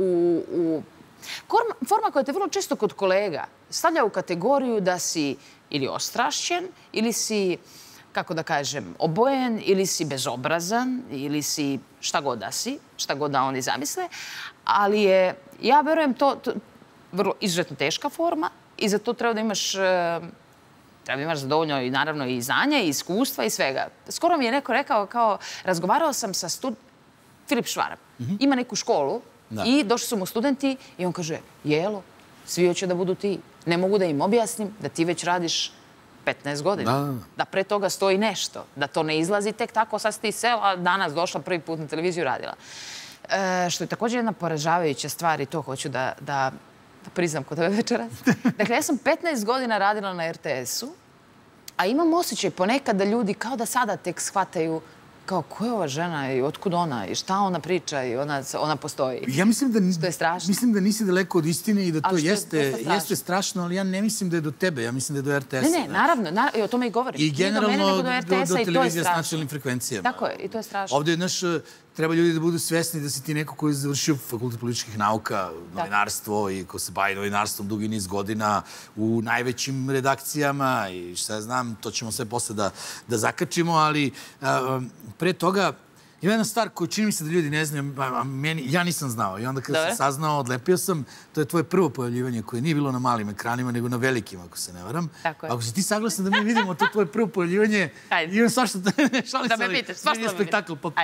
forma koja te vrlo često kod kolega stavlja u kategoriju da si ili ostrašćen, ili si, kako da kažem, obojen, ili si bezobrazan, ili si šta god da si, šta god da oni zamisle. Ali je, ja verujem, to vrlo izuzetno teška forma i za to treba da imaš Treba imaš dovoljno i naravno i znanja, i iskustva, i svega. Skoro mi je neko rekao kao, razgovarao sam sa Filip Švarab. Ima neku školu i došli su mu studenti i on kaže, Jelo, svi hoće da budu ti. Ne mogu da im objasnim da ti već radiš 15 godina. Da pre toga stoji nešto. Da to ne izlazi tek tako, sad si ti sela, danas došla prvi put na televiziju radila. Što je također jedna poražavajuća stvar i to hoću da priznam kod tebe večeras. Dakle, ja sam 15 godina radila na RTS-u, a imam osjećaj ponekad da ljudi kao da sada tek shvataju kao ko je ova žena i otkud ona i šta ona priča i ona postoji. Ja mislim da, što je strašno. Mislim da nisi daleko od istine i da to jeste strašno, ali ja ne mislim da je do tebe, ja mislim da je do RTS-a. Ne, naravno, i o tome i govorim. I generalno do televizija s nacionalnim frekvencijama. Tako je, i to je strašno. Ovdje, znaš, treba ljudi da budu svesni da si ti neko koji je završio fakultet političkih nauka, novinarstvo i ko se bavi novinarstvom dugi niz godina u najvećim redakcijama i šta ja znam, to ćemo sve posle da zakačimo, ali pre toga ima jedna stvar koju čini mi se da ljudi ne znaju, ja nisam znao i onda kada sam saznao, odlepio sam, to je tvoje prvo pojavljivanje koje nije bilo na malim ekranima, nego na velikim, ako se ne varam. Ako si ti saglasan da mi vidimo to tvoje prvo pojavljivanje, imam svašta da ne šalim se, ali nije spektakl potpuno.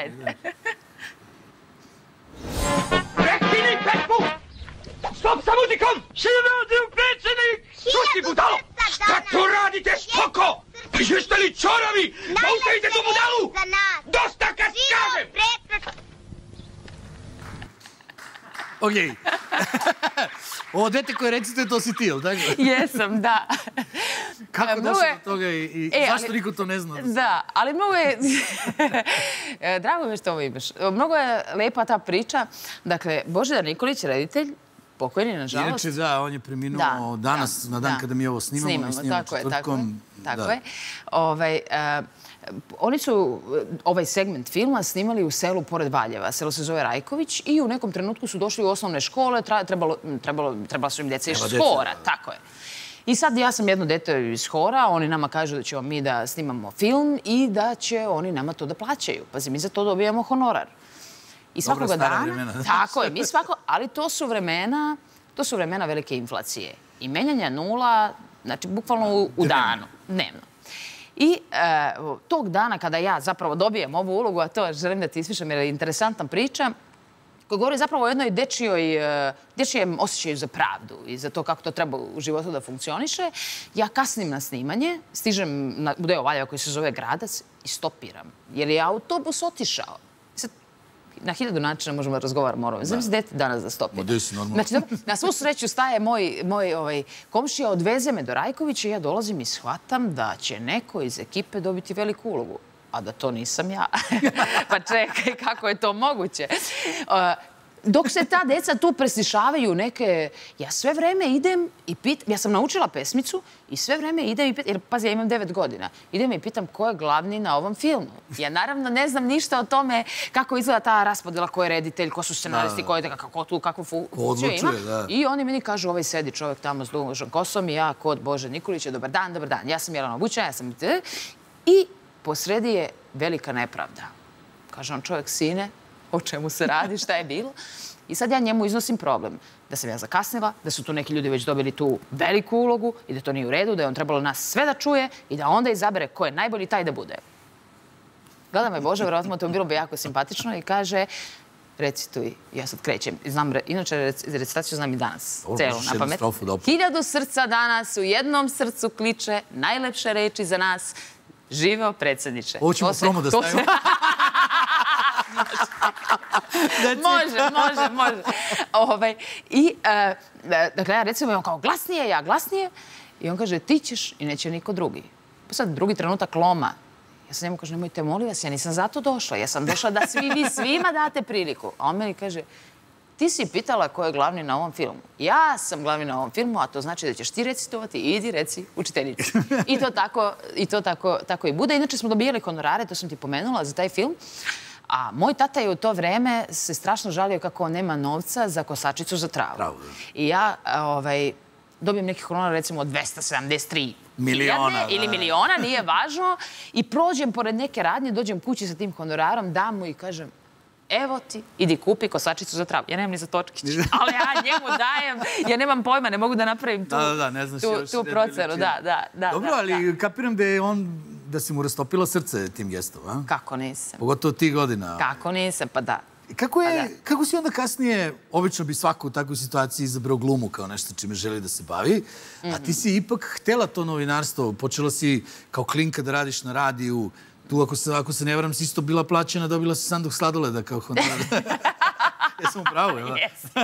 Prekini pesmu! Stop sa muzikom! Šta radim, predsjednik? Šuti, budalo! Šta to radite, štoko? Pa jeste li čoravi? Zaustavite tu budalu! Dosta kad kažem! Okej. Ovo dete koje recite, to si ti, ili tako? Jesam, da. Kako došlo do toga i zašto niko to ne zna? Da, ali mnogo je... Drago mi je što ovo imaš. Mnogo je lepa ta priča. Dakle, Božidar Nikolić, reditelj, pokojni, nažalost. Inače, da, on je preminuo danas, na dan kada mi ovo snimamo i snimamo četvrtkom. Tako je. Oni su ovaj segment filma snimali u selu pored Valjeva. Selo se zove Rajković i u nekom trenutku su došli u osnovne škole, trebala su im deca iz Hora, tako je. I sad ja sam jedno dete iz Hora, oni nama kažu da ćemo mi da snimamo film i da će oni nama to da plaćaju. Pazi, mi za to dobijamo honorar. I svakoga dana... Tako je, mi svako... Ali to su vremena velike inflacije. I menjanja nula, znači, bukvalno u danu, dnevno. I tog dana kada ja zapravo dobijem ovu ulogu, a to želim da ti ispričam jer je interesantna priča, koja govori zapravo o jednoj dečijem osjećaju za pravdu i za to kako to treba u životu da funkcioniše, ja kasnim na snimanje, stižem u deo Valjeva koji se zove Gradac i stopiram, jer je autobus otišao. Na 1000 načina možemo da razgovaramo o ovome. Znam si dete danas da stopira. Znači, na svu sreću staje moj komšija, odveze me do Rajkovića i ja dolazim i shvatam da će neko iz ekipe dobiti veliku ulogu. A da to nisam ja. Pa čekaj, kako je to moguće? Dok se ta deca tu preslišavaju neke... Ja sve vreme idem i pitam... Ja sam naučila pesmicu i sve vreme idem i pitam... Jer, pazi, ja imam 9 godina. Idem i pitam ko je glavni na ovom filmu. Ja naravno ne znam ništa o tome kako izgleda ta raspodela, ko je reditelj, ko su scenaristi, kako tu, kakvu funkciju ima. I oni meni kažu, ovaj sedi čovjek tamo s dugom kosom i ja kod Bože Nikolića, dobar dan, dobar dan. Ja sam Jelena Obućan, ja sam... I posredi je velika nepravda. Kaže on čovjek, sine, o čemu se radi, šta je bilo. I sad ja njemu iznosim problem. Da sam ja zakasnila, da su tu neki ljudi već dobili tu veliku ulogu i da to nije u redu, da je on trebalo nas sve da čuje i da onda izabere ko je najbolji taj da bude. Gleda me Bože, vjerojatno to bilo bi jako simpatično i kaže recituj, ja sad krećem. Inače, recitaciju znam i danas, celu na pamet. 1000 srca danas u jednom srcu kliče najlepše reči za nas. Živeo predsjedniče. Ovo ćemo promo da stavimo. Može. I, dakle, ja recimo imam kao glasnije, ja glasnije. I on kaže, ti ćeš i neće niko drugi. Pa sad, drugi trenutak loma. Ja sam njemu kaže, nemojte, molim vas, ja nisam zato došla. Ja sam došla da vi svima date priliku. A on meni kaže, ti si pitala ko je glavni na ovom filmu. Ja sam glavni na ovom filmu, a to znači da ćeš ti recitovati i idi reci učiteljici. I to tako i bude. Inače smo dobijali honorare, to sam ti pomenula, za taj film. A moj tata je u to vreme se strašno žalio kako on nema novca za kosačicu za travu. I ja dobijem neki honorar recimo od 273 miliona ili miliona, nije važno. I prođem pored neke radnje, dođem kući sa tim honorarom, dam mu i kažem evo ti, idi kupi kosačicu za travu. Ja nemam ni za točkić, ali ja njemu dajem, ja nemam pojma, ne mogu da napravim tu procenu. Dobro, ali kapiram da je on, da si mu rastopila srce tim gestom, a? Kako nisam. Pogotovo tih godina. Kako nisam, pa da. Kako si onda kasnije, obično bi svako u takvoj situaciji izabrao glumu kao nešto čime želi da se bavi, a ti si ipak htela to novinarstvo, počela si kao klinka da radiš na radiju, tu ako se ne varam si isto bila plaćena, dobila si sanduk sladoleda kao honorar. Jesam u pravu, jel?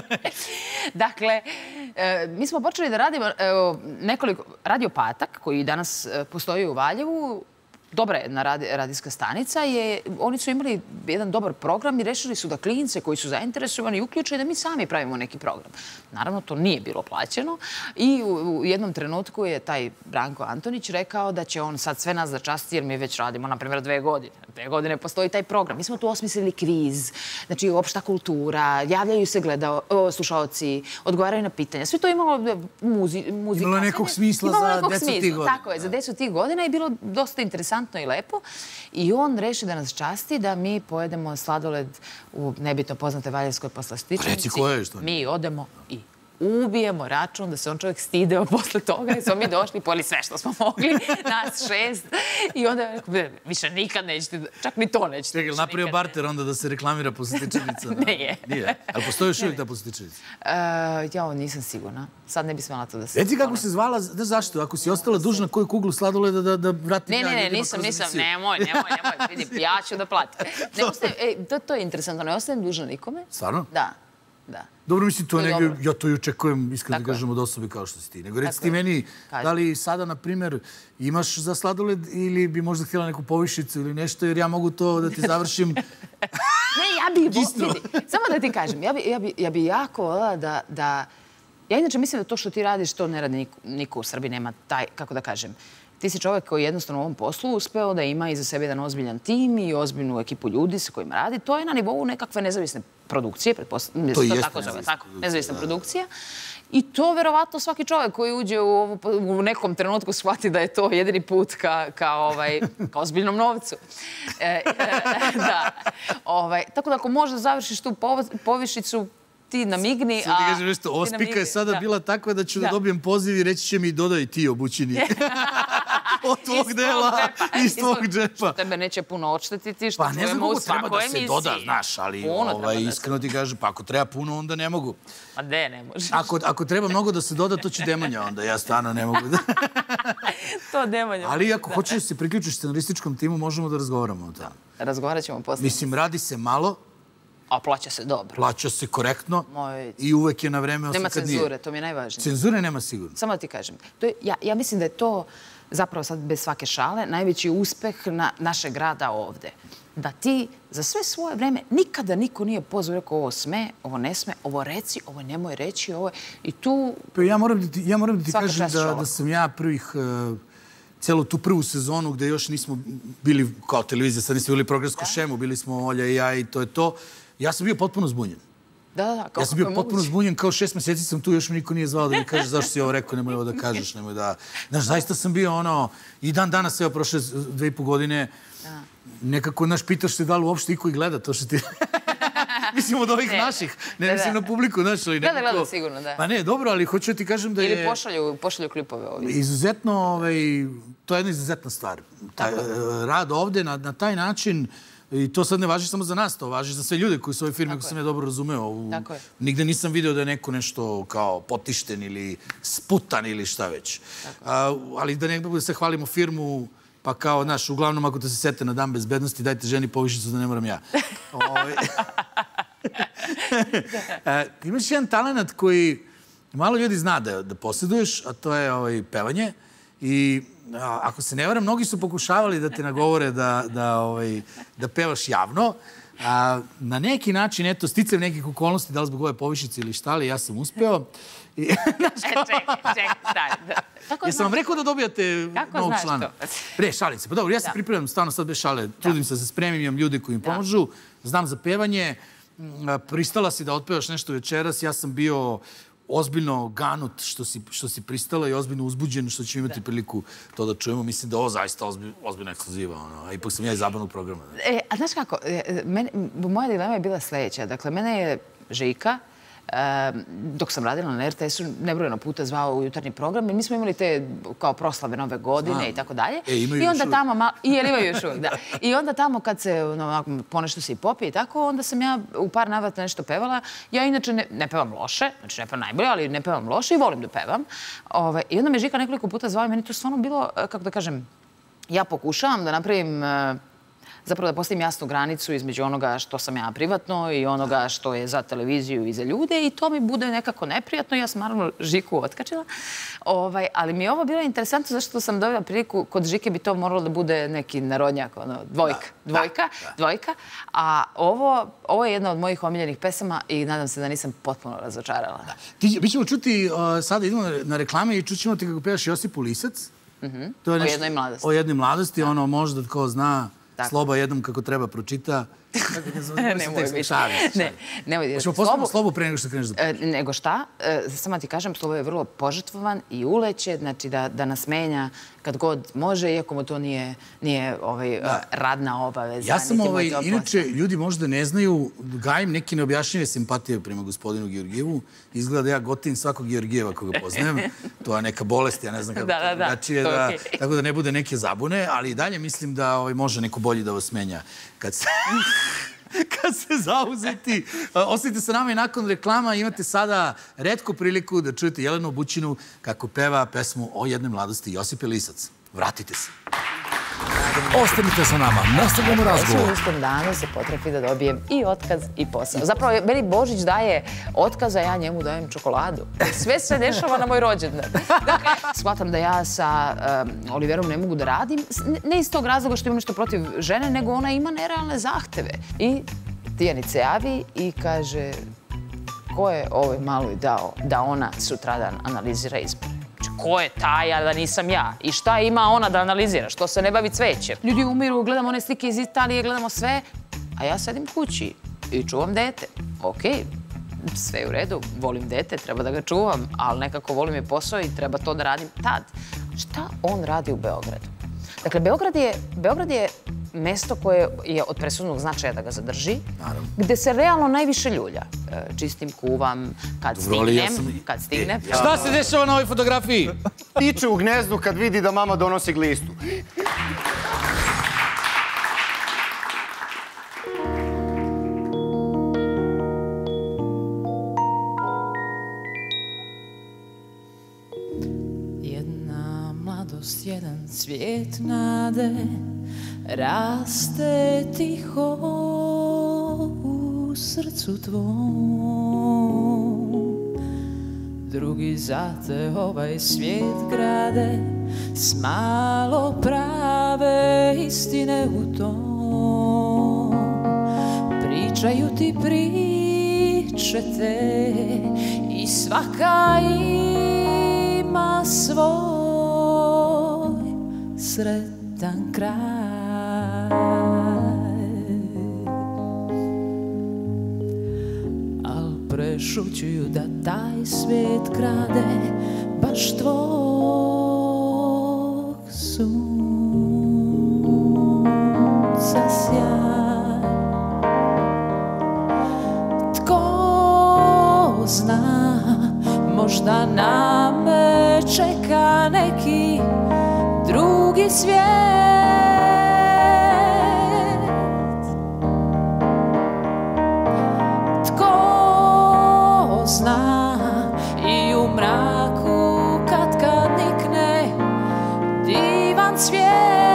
Dakle, mi smo počeli da radimo nekoliko, Radio Patak, koji danas postoji u Valjevu, dobra jedna radijska stanica je, oni su imali jedan dobar program i rešili su da klince koji su zainteresovani uključe da mi sami pravimo neki program. Naravno, to nije bilo plaćeno i u jednom trenutku je taj Branko Antonić rekao da će on sad sve nas da časti jer mi već radimo, na primjer, 2 godine. 2 godine postoji taj program. Mi smo tu osmislili kviz, znači opšta kultura, javljaju se slušaoci, odgovaraju na pitanja. Sve to imalo muzika. Imalo nekog smisla za decu tih godina. Tako je, za decu tih godina je bilo dosta interesantno i lepo. I on reši da nas časti da mi pojedemo sladoled u nebitno poznate Valjevskoj poslastičnici. Reci ko je što? Mi odemo i ubijemo račun da se on čovjek stideo posle toga i smo mi došli i pojeli sve što smo mogli, nas 6. I onda je rekao, više nikad nećete, čak ni to nećete. Čekaj, napravio barter onda da se reklamira poslastičnica? Nije. Ali postoji još uvijek ta poslastičnica? Ja nisam sigurna. Sad ne bi smela to da se... Reci kako se zvala, da zašto? Ako si ostala dužna koju kuglu sladoleda da vratim ja ljudima kroz emisiju. Nisam, nemoj, vidim, ja ću da platim. To je interesantno, ne ostajem dužna nikome. Stvarno? Da. Dobro, mislim, to je ja to i očekujem, iskreno da kažem, od osobe kao što si ti. Nego reci ti meni, da li sada, na primjer, imaš za sladoled ili bi možda htjela neku povišicu ili nešto, jer ja mogu to da ti završim... Ne, ja bih... Samo da ti kažem, ja bih jako voljela da... Ja inače mislim da to što ti radiš, to ne radi niko u Srbiji, nema taj, kako da kažem, ti si čovjek koji jednostavno u ovom poslu uspeo da ima iza sebe jedan ozbiljan tim i ozbiljnu ekipu ljudi sa kojima radi. To je na nivou nekakve nezavisne produkcije, pretpostavljam, to tako zove, nezavisna produkcija. I to verovatno svaki čovjek koji uđe u nekom trenutku shvati da je to jedini put ka ozbiljnom novcu. Tako da ako možda završiš tu povišicu, ti namigni, a... Sada ti kažem nešto, ospika je sada bila takva da ću da dobijem poziv i reći će mi dodaj ti obućini. Od tvog dela, iz tvog džepa. Što tebe neće puno odštetiti, što pa ne znam kako treba da se doda, znaš, ali iskreno ti kažem, pa ako treba puno, onda ne mogu. Pa de, ne može. Ako treba mnogo da se doda, to će Demanja onda, ja stvarno ne mogu da... To Demanja. Ali ako hoćeš da se priključiš scenarističkom timu, možemo da razgovaramo o tome. Razgovarat ćemo posle. Mislim, radi se malo, a plaća se dobro. Plaća se korektno i uvek je na vreme, osim kad nije. Nema cenzure, to mi je najvažnije. Cenzure nema sigurno. Samo da ti kažem. Ja mislim da je to, zapravo sad bez svake šale, najveći uspeh našeg rada ovde. Da ti za sve svoje vreme nikada niko nije pozvao, rekao ovo sme, ovo ne sme, ovo reci, ovo nemoj reći, ovo... I tu... Ja moram da ti kažem da sam ja celu tu prvu sezonu gde još nismo bili kao televizija, sad nismo bili programsku šemu, bili smo Olja i ja i to je to. Ja sam bio potpuno zbunjen. Da, ja sam bio potpuno zbunjen, kao 6 meseci sam tu, još mi niko nije zvao da mi kaže zašto si ovo rekao, nemoj ovo da kažeš, nemoj da... Znaš, zaista sam bio ono, i dan danas, evo, prošle 2,5 godine, nekako, znaš, pitaš se da li uopšte iko i gleda to što ti... Mislim od ovih naših, ne mislim na publiku, znaš, ali nekako... Gleda sigurno, da. Pa ne, dobro, ali hoću ti kažem da je... Ili pošalju klipove ovdje. Izuzetno, to je jedna izuzetna stvar. Rad ovde na taj način, i to sad ne važi samo za nas, to važi za sve ljude koji su u ovoj firmi, ako sam ja dobro razumeo. Nigde nisam vidio da je neko nešto kao potišten ili sputan ili šta već. Ali da ne se hvalimo firmu, pa kao, znaš, uglavnom ako te se sete na dan bezbednosti, dajte ženi povišicu da ne moram ja. Imaš jedan talent koji malo ljudi zna da posjeduješ, a to je pevanje. I ako se ne varam, mnogi su pokušavali da te nagovore da pevaš javno. Na neki način, eto, sticajem nekih okolnosti, da li zbog ove povišice ili šta, ali ja sam uspeo. Čekaj, Jesam vam rekao da dobijate novog člana? Pre, šalim se. Pa dobro, ja se pripremam stvarno sad bez šale. Trudim se da se spremim, imam ljude koji mi pomožu. Znam za pevanje. Pristala si da otpevaš nešto večeras. Ja sam bio ozbiljno ganut što si pristala i ozbiljno uzbuđen što ćemo imati priliku to da čujemo. Mislim da je ovo zaista ozbiljna ekskluziva. A ipak sam ja iz zabavnog programa. A znaš kako, moja dilema je bila sledeća. Dakle, mene je Žika, dok sam radila na RTS-u, nebrojeno puta zvao u jutarnji program i mi smo imali te kao proslave Nove godine i tako dalje. I onda tamo, ili imaju još uvijek, da. I onda tamo kad se ponešto se i popije i tako, onda sam ja u par navrata nešto pevala. Ja inače ne pevam loše, znači ne pevam najbolje, ali ne pevam loše i volim da pevam. I onda me Žika nekoliko puta zvao i meni to stvarno bilo, kako da kažem, ja pokušavam da napravim zapravo da postavim jasnu granicu između onoga što sam ja privatno i onoga što je za televiziju i za ljude i to mi bude nekako neprijatno. Ja sam naravno Žiku otkačila. Ali mi je ovo bilo interesantno zašto sam dobila priliku, kod Žike bi to moralo da bude neki narodnjak, dvojka. A ovo je jedna od mojih omiljenih pesama i nadam se da nisam potpuno razočarala. Mi ćemo čuti, sada idemo na reklame i čućemo ti kako pevaš Josipu Lisac. O jednoj mladosti. O jednoj mladosti, ono možda tko zna Sloba jednom kako treba pročita. Nemoj više. Nemoj. Hoćemo postaviti Slobu pre nego što kreneš da pričaš. Nego šta? Samo ti kažem, Slobo je vrlo požrtvovan i uleće, znači da nas menja kad god može, iako mu to nije radna obaveza. Ja sam, inače, ljudi možda ne znaju, gajim neke neobjašnjive simpatije prema gospodinu Georgijevu. Izgleda da ja gotivim svakog Georgijeva koga poznajem. To je neka bolest, ja ne znam kako to drugačije, tako da ne bude neke zabune, ali i dalje mislim da može neko bolji da vas menja kad se zauzeti. Ostanite sa nama i nakon reklama imate sada retku priliku da čujete Jelenu Bućinu kako peva pesmu O jednoj mladosti Josipe Lisac. Vratite se. Ostanite sa nama, nastavljamo razgovor. U istom danu se potrafi da dobijem i otkaz i posao. Zapravo, meni Božić daje otkaz, a ja njemu dajem čokoladu. Sve se dešava na moj rođendan. Dakle, shvatam da ja sa Oliverom ne mogu da radim. Ne iz tog razloga što imam nešto protiv žene, nego ona ima nerealne zahteve. I Tijanice javi i kaže ko je ovoj maloj dao da ona sutradan analizira izbore. Ko je taj, a da nisam ja? I šta ima ona da analizira? Što se ne bavi cvećem? Ljudi umiru, gledamo one slike iz Italije, gledamo sve, a ja sedim kući i čuvam dete. Okej, sve je u redu, volim dete, treba da ga čuvam, ali nekako volim je posao i treba to da radim tad. Šta on radi u Beogradu? Dakle, Beograd je mesto koje je od presudnog značaja da ga zadrži, gde se realno najviše ljulja. Čistim, kuvam, kad stignem. Šta se dešava na ovoj fotografiji? Tiče u gnezdu kad vidi da mama donosi glistu. Jedna mladost, jedan cvijet nade raste tiho u srcu tvom. Drugi za te ovaj svijet grade s malo prave istine u tom. Pričaju ti priče te i svaka ima svoj sretan kraj. Al prešućuju da taj svijet krade baš tvog sunca sjaj. Tko zna, možda nam čeka neki drugi svijet. Zna i u mraku kad nikne divan cvijet.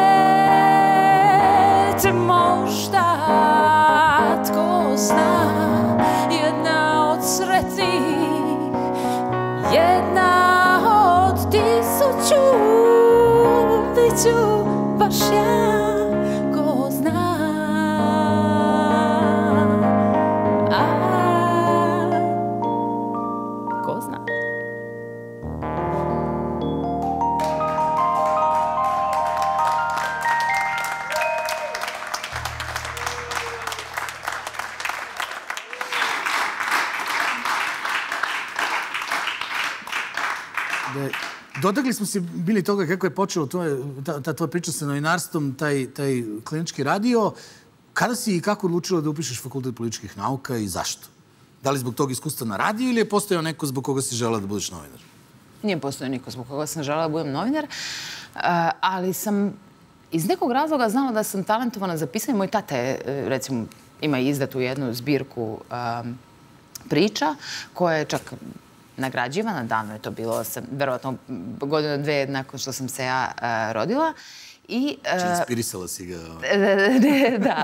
Možda tko zna, jedna od sretnih, jedna od tisuću, bit ću baš ja. Ko zna, ko zna. Dotakli smo se bili toga kako je počelo ta tvoja priča sa novinarstvom, taj klinički radio. Kada si i kako odlučila da upišeš Fakultet političkih nauka i zašto? Da li zbog tog iskustva na radiju ili je postojao neko zbog koga si žela da budeš novinar? Nije postojao niko zbog koga sam žela da budem novinar, ali sam iz nekog razloga znala da sam talentovana za pisanje. Moj tata je, recimo, ima izdatu jednu zbirku priča koja je čak nagrađivana. Davno je to bilo, verovatno godinu, dve nakon što sam se ja rodila. Znači, inspirisala si ga. Da.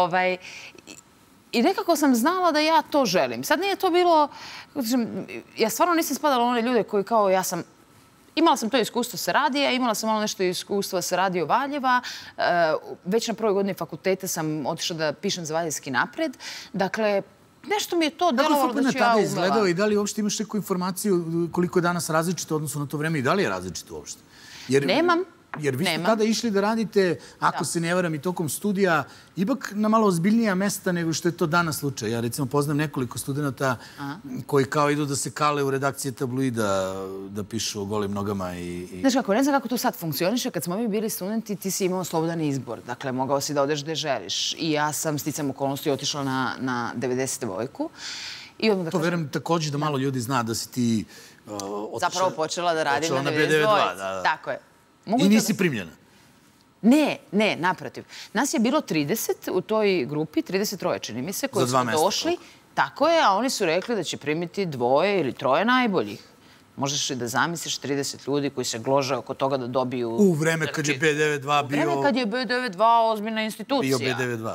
I nekako sam znala da ja to želim. Sad nije to bilo... Ja stvarno nisam spadala u one ljude koji kao ja sam... Imala sam to iskustvo sa radija, imala sam malo nešto iskustva sa Radio Valjeva. Već na prvoj godini fakulteta sam otišla da pišem za Valjevski napred. Dakle, nešto mi je to delovalo da ću ja tada izgledao i da li uopšte imaš neku informaciju koliko je danas različito odnosno na to vreme i da li je različito uopšte? Nemam. Jer vi ste tada išli da radite, ako se ne varam, i tokom studija, ipak na malo ozbiljnija mesta nego što je to danas slučaj. Ja recimo poznam nekoliko studenta koji kao idu da se kale u redakcije tabloida, da pišu o golim nogama i... Znaš kako, ne znam kako to sad funkcioniše. Kad smo mi bili studenti, ti si imao slobodan izbor. Dakle, mogao si da odeš gde želiš. I ja sam sticam okolnosti otišla na 92-ku. To verujem također da malo ljudi zna da si ti... Zapravo počela da radim na 92. Tako je. I nisi primljena? Ne, naprotiv. Nas je bilo 30 u toj grupi, 33 čini mi se, koji su došli. Tako je, a oni su rekli da će primiti 2 ili 3 najboljih. Možeš li da zamisliš 30 ljudi koji se glože oko toga da dobiju... U vreme kad je B92 bio... U vreme kad je B92 ozbiljna institucija. Bio B92.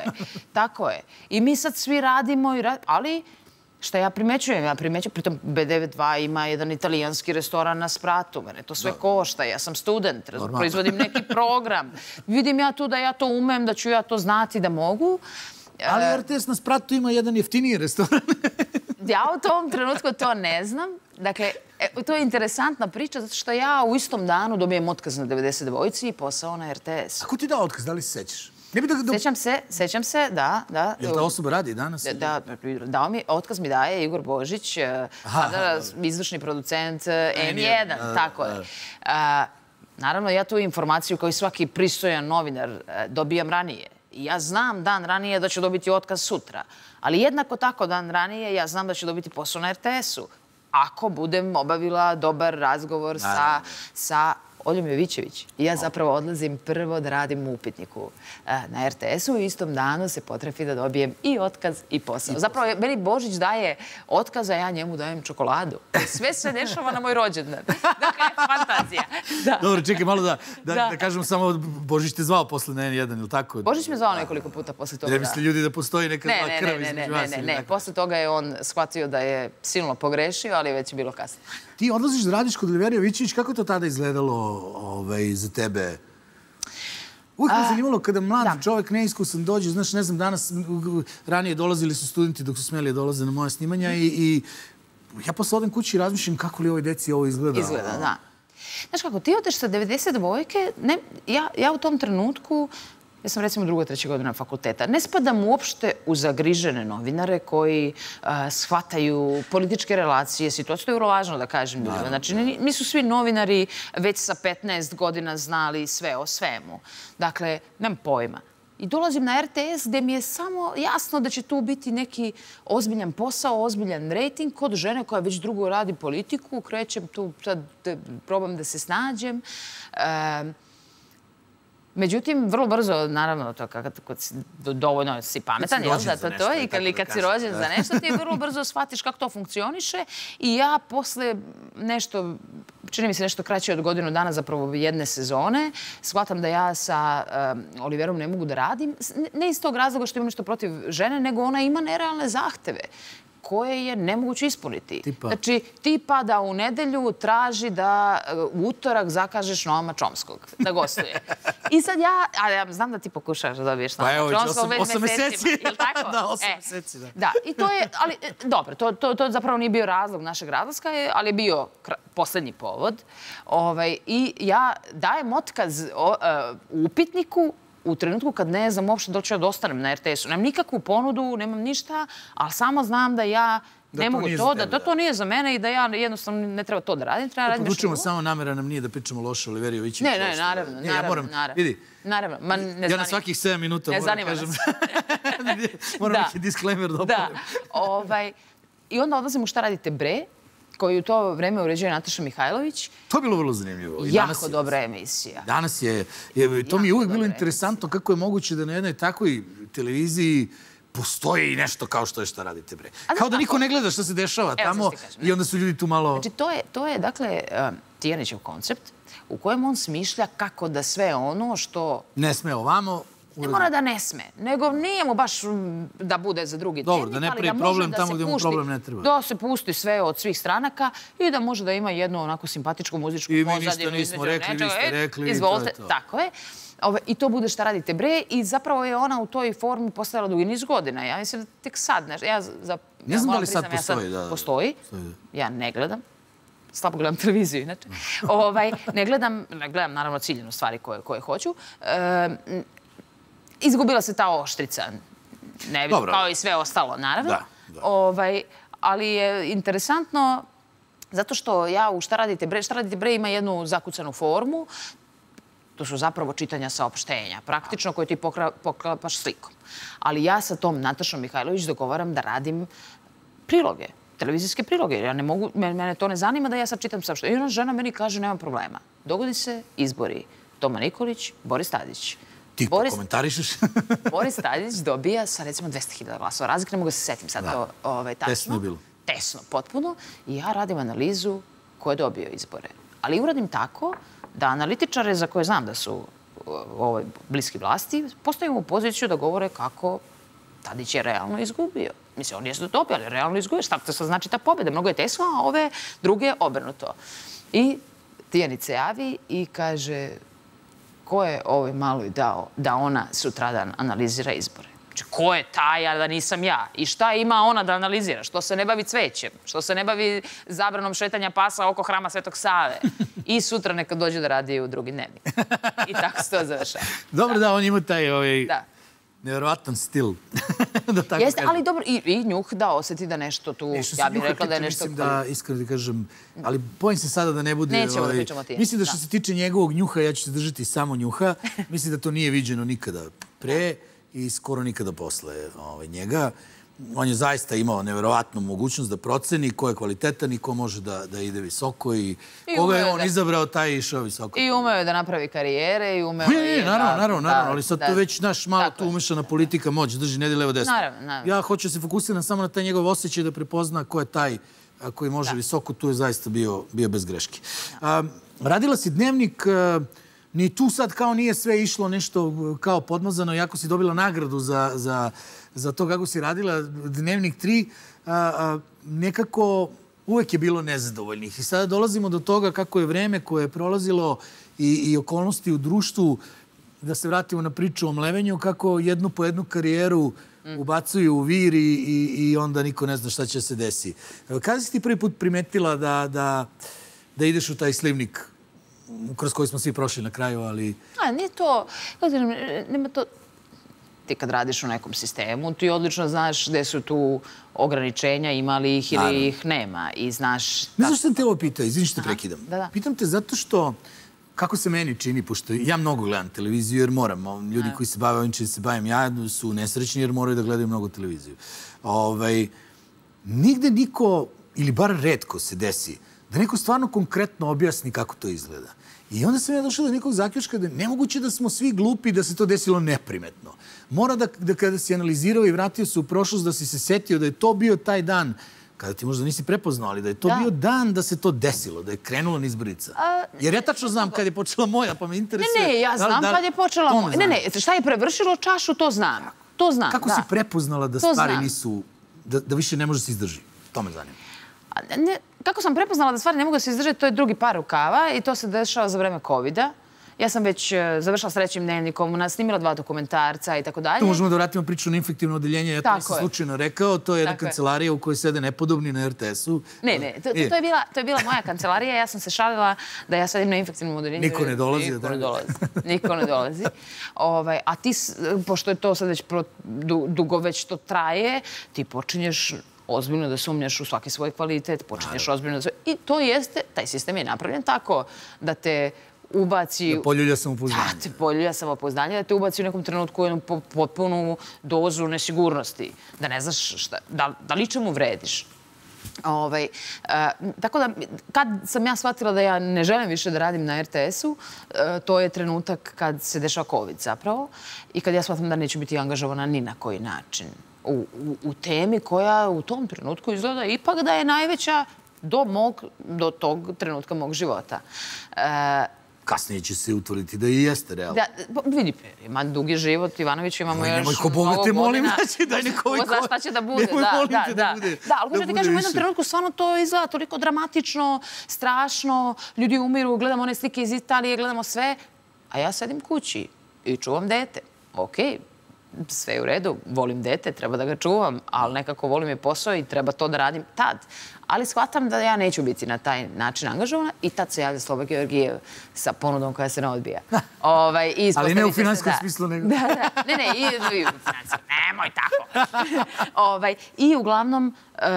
Tako je. I mi sad svi radimo, ali... Šta ja primećujem? Pritom B92 ima jedan italijanski restoran na spratu. Mene to sve košta. Ja sam student, proizvodim neki program. Vidim ja tu da ja to umem, da ću ja to znati da mogu. Ali RTS na spratu ima jedan jeftiniji restoran. Ja u tom trenutku to ne znam. Dakle, to je interesantna priča, zato što ja u istom danu dobijem otkaz na 92-ci i posao na RTS. A ko ti dao otkaz? Da li se sećaš? Sećam se, da. Je li ta osoba radi danas? Da, otkaz mi daje Igor Božić, izvršni producent N1, tako je. Naravno, ja tu informaciju kao i svaki pristojan novinar dobijam ranije. Ja znam dan ranije da ću dobiti otkaz sutra, ali jednako tako dan ranije ja znam da ću dobiti posao na RTS-u. Ako budem obavila dobar razgovor sa Oljom Jovićević. I ja zapravo odlazim prvo da radim u Upitniku na RTS-u i u istom danu se potrefi da dobijem i otkaz i posao. Zapravo, meni Božić daje otkaz, a ja njemu dajem čokoladu. Sve se dešava na moj rođendan. Dakle, fantazija. Dobro, čekaj malo da kažem samo Božić te zvao posle na N1, ili tako? Božić me zvao nekoliko puta posle toga. Ne misle ljudi da postoji neka krv između vas? Ne. Posle toga je on shvatio da je silno pogrešio, ali već je bilo kasno. Ti odlaziš da radiš kod Oliverija Jovićević, kako to tada izgledalo za tebe? Uvijek me zanimalo kada mlad čovjek neiskusan dođe, znaš, ne znam, danas ranije dolazili su studenti dok su smeli dolaze na moja snimanja i ja posle odem kući i razmišljam kako li ovoj deci ovo izgleda. Izgleda, da. Znaš kako, ti odeš sa 92-ke, ja u tom trenutku, ja sam recimo 2. 3. godina fakulteta. Ne spadam uopšte u zagrižene novinare koji shvataju političke relacije, situaciju. To je vrlo važno da kažem ljudima. Znači, nisu svi novinari već sa 15 godina znali sve o svemu. Dakle, nemam pojma. I dolazim na RTS gde mi je samo jasno da će tu biti neki ozbiljan posao, ozbiljan rejting kod žene koja već drugo radi politiku. Krećem tu, sad probam da se snađem. Međutim, vrlo brzo, naravno, dovoljno si pametan, jel da to je, i kad si rođen za nešto, ti vrlo brzo shvatiš kako to funkcioniše i ja posle nešto, čini mi se nešto kraće od godinu dana, zapravo jedne sezone, shvatam da ja sa Oliverom ne mogu da radim, ne iz tog razloga što imam nešto protiv žene, nego ona ima nerealne zahteve koje je nemoguće ispuniti. Znači, tipa da u nedelju traži da u utorak zakažeš Noama Čomskog da gostuje. I sad ja znam da ti pokušaš da dobiješ Noama Čomskog već mesecima. Ili tako? Da, 8 meseci, da. Da, i to je, ali dobro, to zapravo nije bio razlog našeg razlaska, ali je bio poslednji povod. I ja dajem otkaz u Upitniku u trenutku kad ne znam uopšte da ću ja da ostanem na RTS-u. Nemam nikakvu ponudu, nemam ništa, ali samo znam da ja Ne mogu to nije za mene i da ja jednostavno ne treba to da radim. Podučujemo samo, namera nam nije da pričamo loše o Oliveri Jovićeviću. Ne, naravno. Vidi, ja na svakih 7 minuta moram da kažem. Moram neki disclaimer da oporavim. I onda odlazim u Šta radite bre, koju u to vreme uređuje Nataša Mihajlović. To je bilo vrlo zanimljivo. Jako dobra emisija. Danas je, to mi je uvijek bilo interesantno kako je moguće da na jednoj takvoj televiziji postoji i nešto kao što je Šta radite bre. Kao da niko ne gleda što se dešava tamo i onda su ljudi tu malo... Znači, to je, dakle, Tijanićev koncept u kojem on smišlja kako da sve ono što... Ne sme ovamo... Ne mora da ne sme, nego nije mu baš da bude za drugi tjednik. Dobro, da ne pravi problem tamo gdje mu problem ne treba. Da se pusti sve od svih stranaka i da može da ima jednu onako simpatičku muzičku pozadinu. I mi ništa nismo rekli, vi ste rekli. Izvolite, tako je. I to bude Šta radite bre i zapravo je ona u toj formi postojala dugi niz godina. Ja mislim da tek sad, ne znam da li sad postoji. Postoji, ja ne gledam. Slabo gledam televiziju, inače. Ne gledam naravno ciljeno stvari koje hoću. Izgubila se ta oštrica, kao i sve ostalo, naravno. Ali je interesantno zato što ja u Šta radite bre ima jednu zakucanu formu. To su zapravo čitanja saopštenja, praktično koje ti poklapaš slikom. Ali ja sa tom Natašom Mihajlović dogovaram da radim priloge, televizijske priloge. Ja ne mogu, mene to ne zanima da ja sad čitam saopštenja. I ona žena meni kaže, nema problema. Dogodi se izbori Toma Nikolić, Boris Tadić. Ti komentarišeš? Boris Tadić dobija sa recimo 200.000 glasova. Razlik ne mogu da se setim sad to tačno. Tesno je bilo. Tesno, potpuno. I ja radim analizu ko je dobio izbore. Ali uradim tako da analitičare za koje znam da su bliski vlasti postavimo u poziciju da govore kako Tadić je realno izgubio. Mislim, on jesu dobio, ali realno izgubio. Šta to sad znači ta pobjeda? Mnogo je tesno, a ove druge obrnuto. I Tijanica javi i kaže... Ko je ovoj maloj dao da ona sutradan analizira izbore? Znači, ko je taj, a da nisam ja? I šta ima ona da analizira? Što se ne bavi cvećem? Što se ne bavi zabranom šetanja pasa oko hrama Svetog Save? I sutra neka dođe da radi u drugi dnevnik. I tako se to završava. Dobro, da, on ima taj nevjerovatan stil. Jeste, ali dobro, i njuh da osjeti da nešto tu, ja bih rekla da je nešto... Mislim da, iskreno ti kažem, ali bojim se sada da ne bude... Nećemo da pričamo o tijem. Mislim da što se tiče njegovog njuha, ja ću se držati samo njuha. Mislim da to nije viđeno nikada pre i skoro nikada posle njega. On je zaista imao nevjerovatnu mogućnost da proceni ko je kvalitetan i ko može da ide visoko i koga je on izabrao, taj je išao visoko. I umeo je da napravi karijere i umeo je da... Naravno, ali sad to već naš malo tu umešana politika moć drži ne levo desno. Ja hoću da se fokusiram samo na taj njegov osjećaj da prepozna ko je taj koji može visoko, tu je zaista bio bez greške. Radila si dnevnik, ni tu sad kao nije sve išlo nešto kao podmazano, iako si dobila nagradu za to kako si radila, dnevnik 3, nekako uvek je bilo nezadovoljnih. I sada dolazimo do toga kako je vreme koje je prolazilo i okolnosti u društvu, da se vratimo na priču o mlevenju, kako jednu po jednu karijeru ubacuju u vir i onda niko ne zna šta će se desi. Kada si ti prvi put primetila da ideš u taj slivnik kroz koji smo svi prošli na kraju, ali... Nije to... Nema to... Ti kad radiš u nekom sistemu, ti odlično znaš gde su tu ograničenja, ima li ih ili ih nema. I znaš... Ne znaš što sam te ovo pitao, izvini što te prekidam. Pitam te zato što, kako se meni čini, pošto ja mnogo gledam televiziju jer moram. Ljudi koji se bave ovim čim se bavim ja su nesrećni jer moraju da gledaju mnogo televiziju. Nigde niko, ili bar retko se desi, da neko stvarno konkretno objasni kako to izgleda. I onda sam ja došla do nekog zaključka da je nemoguće da smo svi glupi da se to desilo neprimetno. Mora da kada si analizirao i vratio se u prošlost, da si se setio da je to bio taj dan, kada ti možda nisi prepoznao, ali da je to bio dan da se to desilo, da je krenulo niz Brdica. Jer ja tačno znam kad je počela moja, pa me interesuje... Ne, ja znam kad je počela moja. Ne, šta je prevršilo čašu, to znam. To znam, kako si prepoznala da stvari nisu, da više ne može se izdrži? To me zanima. Kako sam prepoznala da stvari ne mogu da se izdrže, to je drugi par rukava i to se dešava za vreme COVID-a. Ja sam već završila s trećim dnevnikom, snimila 2 dokumentarca i tako dalje. Tu možemo da vratimo priču na infektivno odeljenje. Ja to nisam slučajno rekao. To je jedna kancelarija u kojoj sede nepodobni na RTS-u. Ne, to je bila moja kancelarija. Ja sam se šalila da ja sedim na infektivnom odeljenju. Niko ne dolazi. Niko ne dolazi. A ti, pošto je to sad već dugo već to traje, ti počinješ ozbiljno da sumnjaš u svaki svoj kvalitet, počinješ ozbiljno da... I to jeste, taj sistem je napravljen tako da te ubaci... Da poljulja samopouzdanje. Da, te poljulja samopouzdanje, da te ubaci u nekom trenutku u jednu potpunu dozu nesigurnosti. Da ne znaš šta, da li čemu vrediš. Tako da, kad sam ja shvatila da ja ne želim više da radim na RTS-u, to je trenutak kad se dešava COVID zapravo i kad ja shvatam da neću biti angažovana ni na koji način u temi koja u tom trenutku izgleda ipak da je najveća do tog trenutka mog života. Kasnije će se utvrditi da i jeste realno. Vidi, ima dugi život, Ivanović, imamo još mnogo godina. Boga te molim, znači, daj neko ovaj... Znaš šta će da bude, da. Da, ali hoću ti kažem, u jednom trenutku stvarno to izgleda toliko dramatično, strašno, ljudi umiru, gledamo one slike iz Italije, gledamo sve, a ja sedim kući i čuvam dete. Okej, sve je u redu, volim dete, treba da ga čuvam, ali nekako volim je posao i treba to da radim tad. Ali shvatam da ja neću biti na taj način angažovana i tad se javlja Sloba Georgijev sa ponudom koja se ne odbija. Ali ne u finanskom smislu, nego... Ne, i u finanskom, nemoj tako. I uglavnom,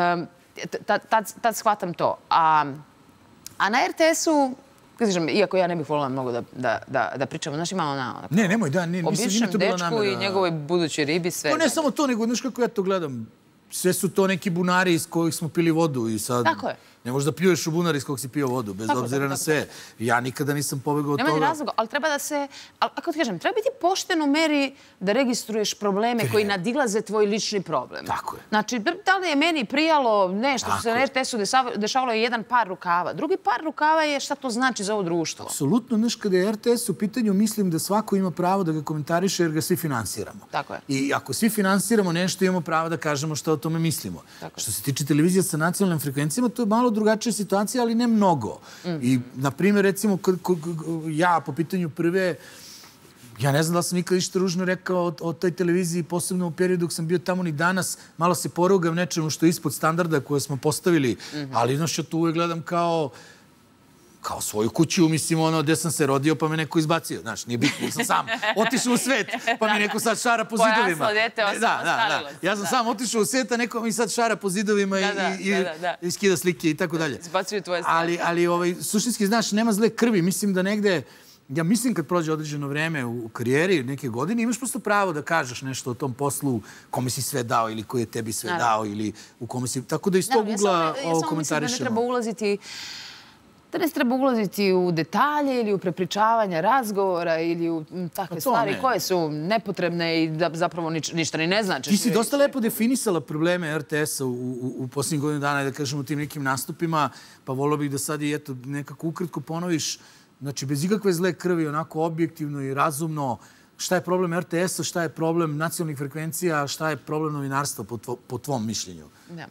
tad shvatam to. A na RTS-u, iako ja ne bih volila mnogo da pričamo, znaš, imamo na... Ne, nemoj, da, nisam to bila namera. O bivšem dečku i njegovoj budućoj ribi, sve. Ne samo to, nego, znaš kako ja to gledam, sve su to neki bunari iz kojih smo pili vodu i sad... Tako je. Ne možeš da pljuješ u bunar iz kojeg si pio vodu, bez obzira na sve. Ja nikada nisam pobegao od toga. Nema ni razloga, ali treba da se... Ako ti kažem, treba biti pošteno meri da registruješ probleme koji nadilaze tvoj lični problem. Tako je. Znači, da li je meni prijalo nešto što se na RTS-u dešavalo je jedan par rukava. Drugi par rukava je šta to znači za ovo društvo. Apsolutno, znaš, kada je RTS u pitanju, mislim da svako ima pravo da ga komentariše jer ga svi finansiramo. Tako je. I ako svi finansiramo nešto, imamo pravo da kažemo šta o tome mislimo. Što se tiče televizije sa nacionalnim frekvencijama, to je malo drugačija situacija, ali ne mnogo. I, na primjer, recimo, ja po pitanju Prve, ja ne znam da sam nikad išta ružno rekao o toj televiziji, posebno u periodu dok sam bio tamo ni danas, malo se porugam nečemu što je ispod standarda koje smo postavili, ali znaš, ja to uvek gledam kao svoju kuću, mislim, ono, gde sam se rodio, pa me neko izbacio. Znaš, nije bitno, sam sam otišao u svet, pa mi neko sad šara po zidovima. Pojasno dete, ostavilo. Ja sam sam otišao u svet, a neko mi sad šara po zidovima i skida slike i tako dalje. Izbacuju tvoje stvari. Ali, suštinski, znaš, nema zle krvi. Mislim da negde, ja mislim kad prođe određeno vreme u karijeri, neke godine, imaš prosto pravo da kažeš nešto o tom poslu, kome si sve dao ili koji je tebi sve dao ili u kome si... Tako da iz tog ugla ovo komentarišemo. Da ne treba ulaziti u detalje ili u prepričavanje razgovora ili u takve stvari koje su nepotrebne i da zapravo ništa ni ne znači. Ti si dosta lepo definisala probleme RTS-a u posljednjih godinu dana, da kažem, u tim nekim nastupima, pa volio bih da sad i eto nekako ukratko ponoviš, znači bez ikakve zle krvi, onako objektivno i razumno, šta je problem RTS-a, šta je problem nacionalnih frekvencija, šta je problem novinarstva po tvom mišljenju?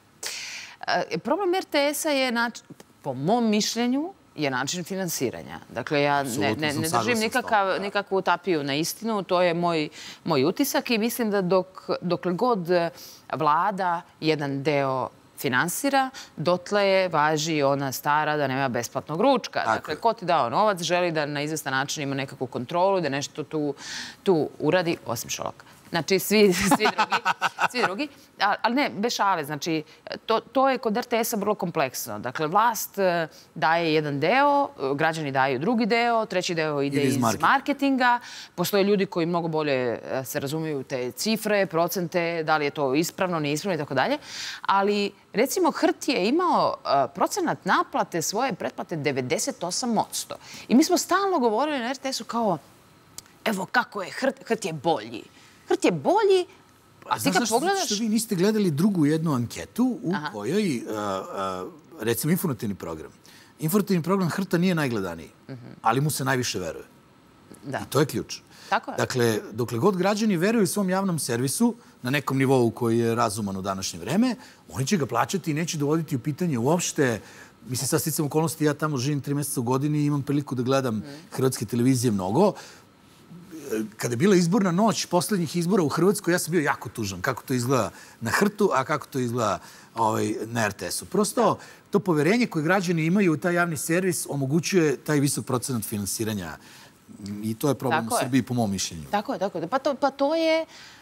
Problem RTS-a je po mom mišljenju, je način finansiranja. Dakle, ja ne držim nikakvu tapiju na istinu. To je moj utisak i mislim da dokle god vlada jedan deo finansira, dotle važi ona stara da nema besplatnog ručka. Dakle, ko ti dao novac, želi da na izvestan način ima nekakvu kontrolu, da nešto tu uradi, osim Šolaka. Znači, svi drugi. Ali ne, bez šale. Znači, to je kod RTS-a vrlo kompleksno. Dakle, vlast daje jedan deo, građani daju drugi deo, treći deo ide iz marketinga. Postoje ljudi koji mnogo bolje se razumiju te cifre, procente, da li je to ispravno, neispravno i tako dalje. Ali, recimo, HRT je imao procenat naplate svoje pretplate 98%. I mi smo stalno govorili na RTS-u kao, evo kako je, HRT je bolji. HRT je bolji, a ti kad pogledaš... Što vi niste gledali drugu jednu anketu u kojoj, recimo, informativni program HRT-a nije najgledaniji, ali mu se najviše veruje. I to je ključ. Dakle, dokle god građani veruju svom javnom servisu na nekom nivou koji je razuman u današnje vreme, oni će ga plaćati i neće dovoditi u pitanje uopšte. Mislim, sad sticam okolnosti, ja tamo živim 3 mjeseca u godini i imam priliku da gledam hrvatske televizije mnogo. Kada je bila izborna noć posljednjih izbora u Hrvatskoj, ja sam bio jako tužan kako to izgleda na HRT-u, a kako to izgleda na RTS-u. Prosto to poverenje koje građani imaju u taj javni servis omogućuje taj visok procenat finansiranja. I to je problem u Srbiji, po mom mišljenju. Tako je. Pa to je...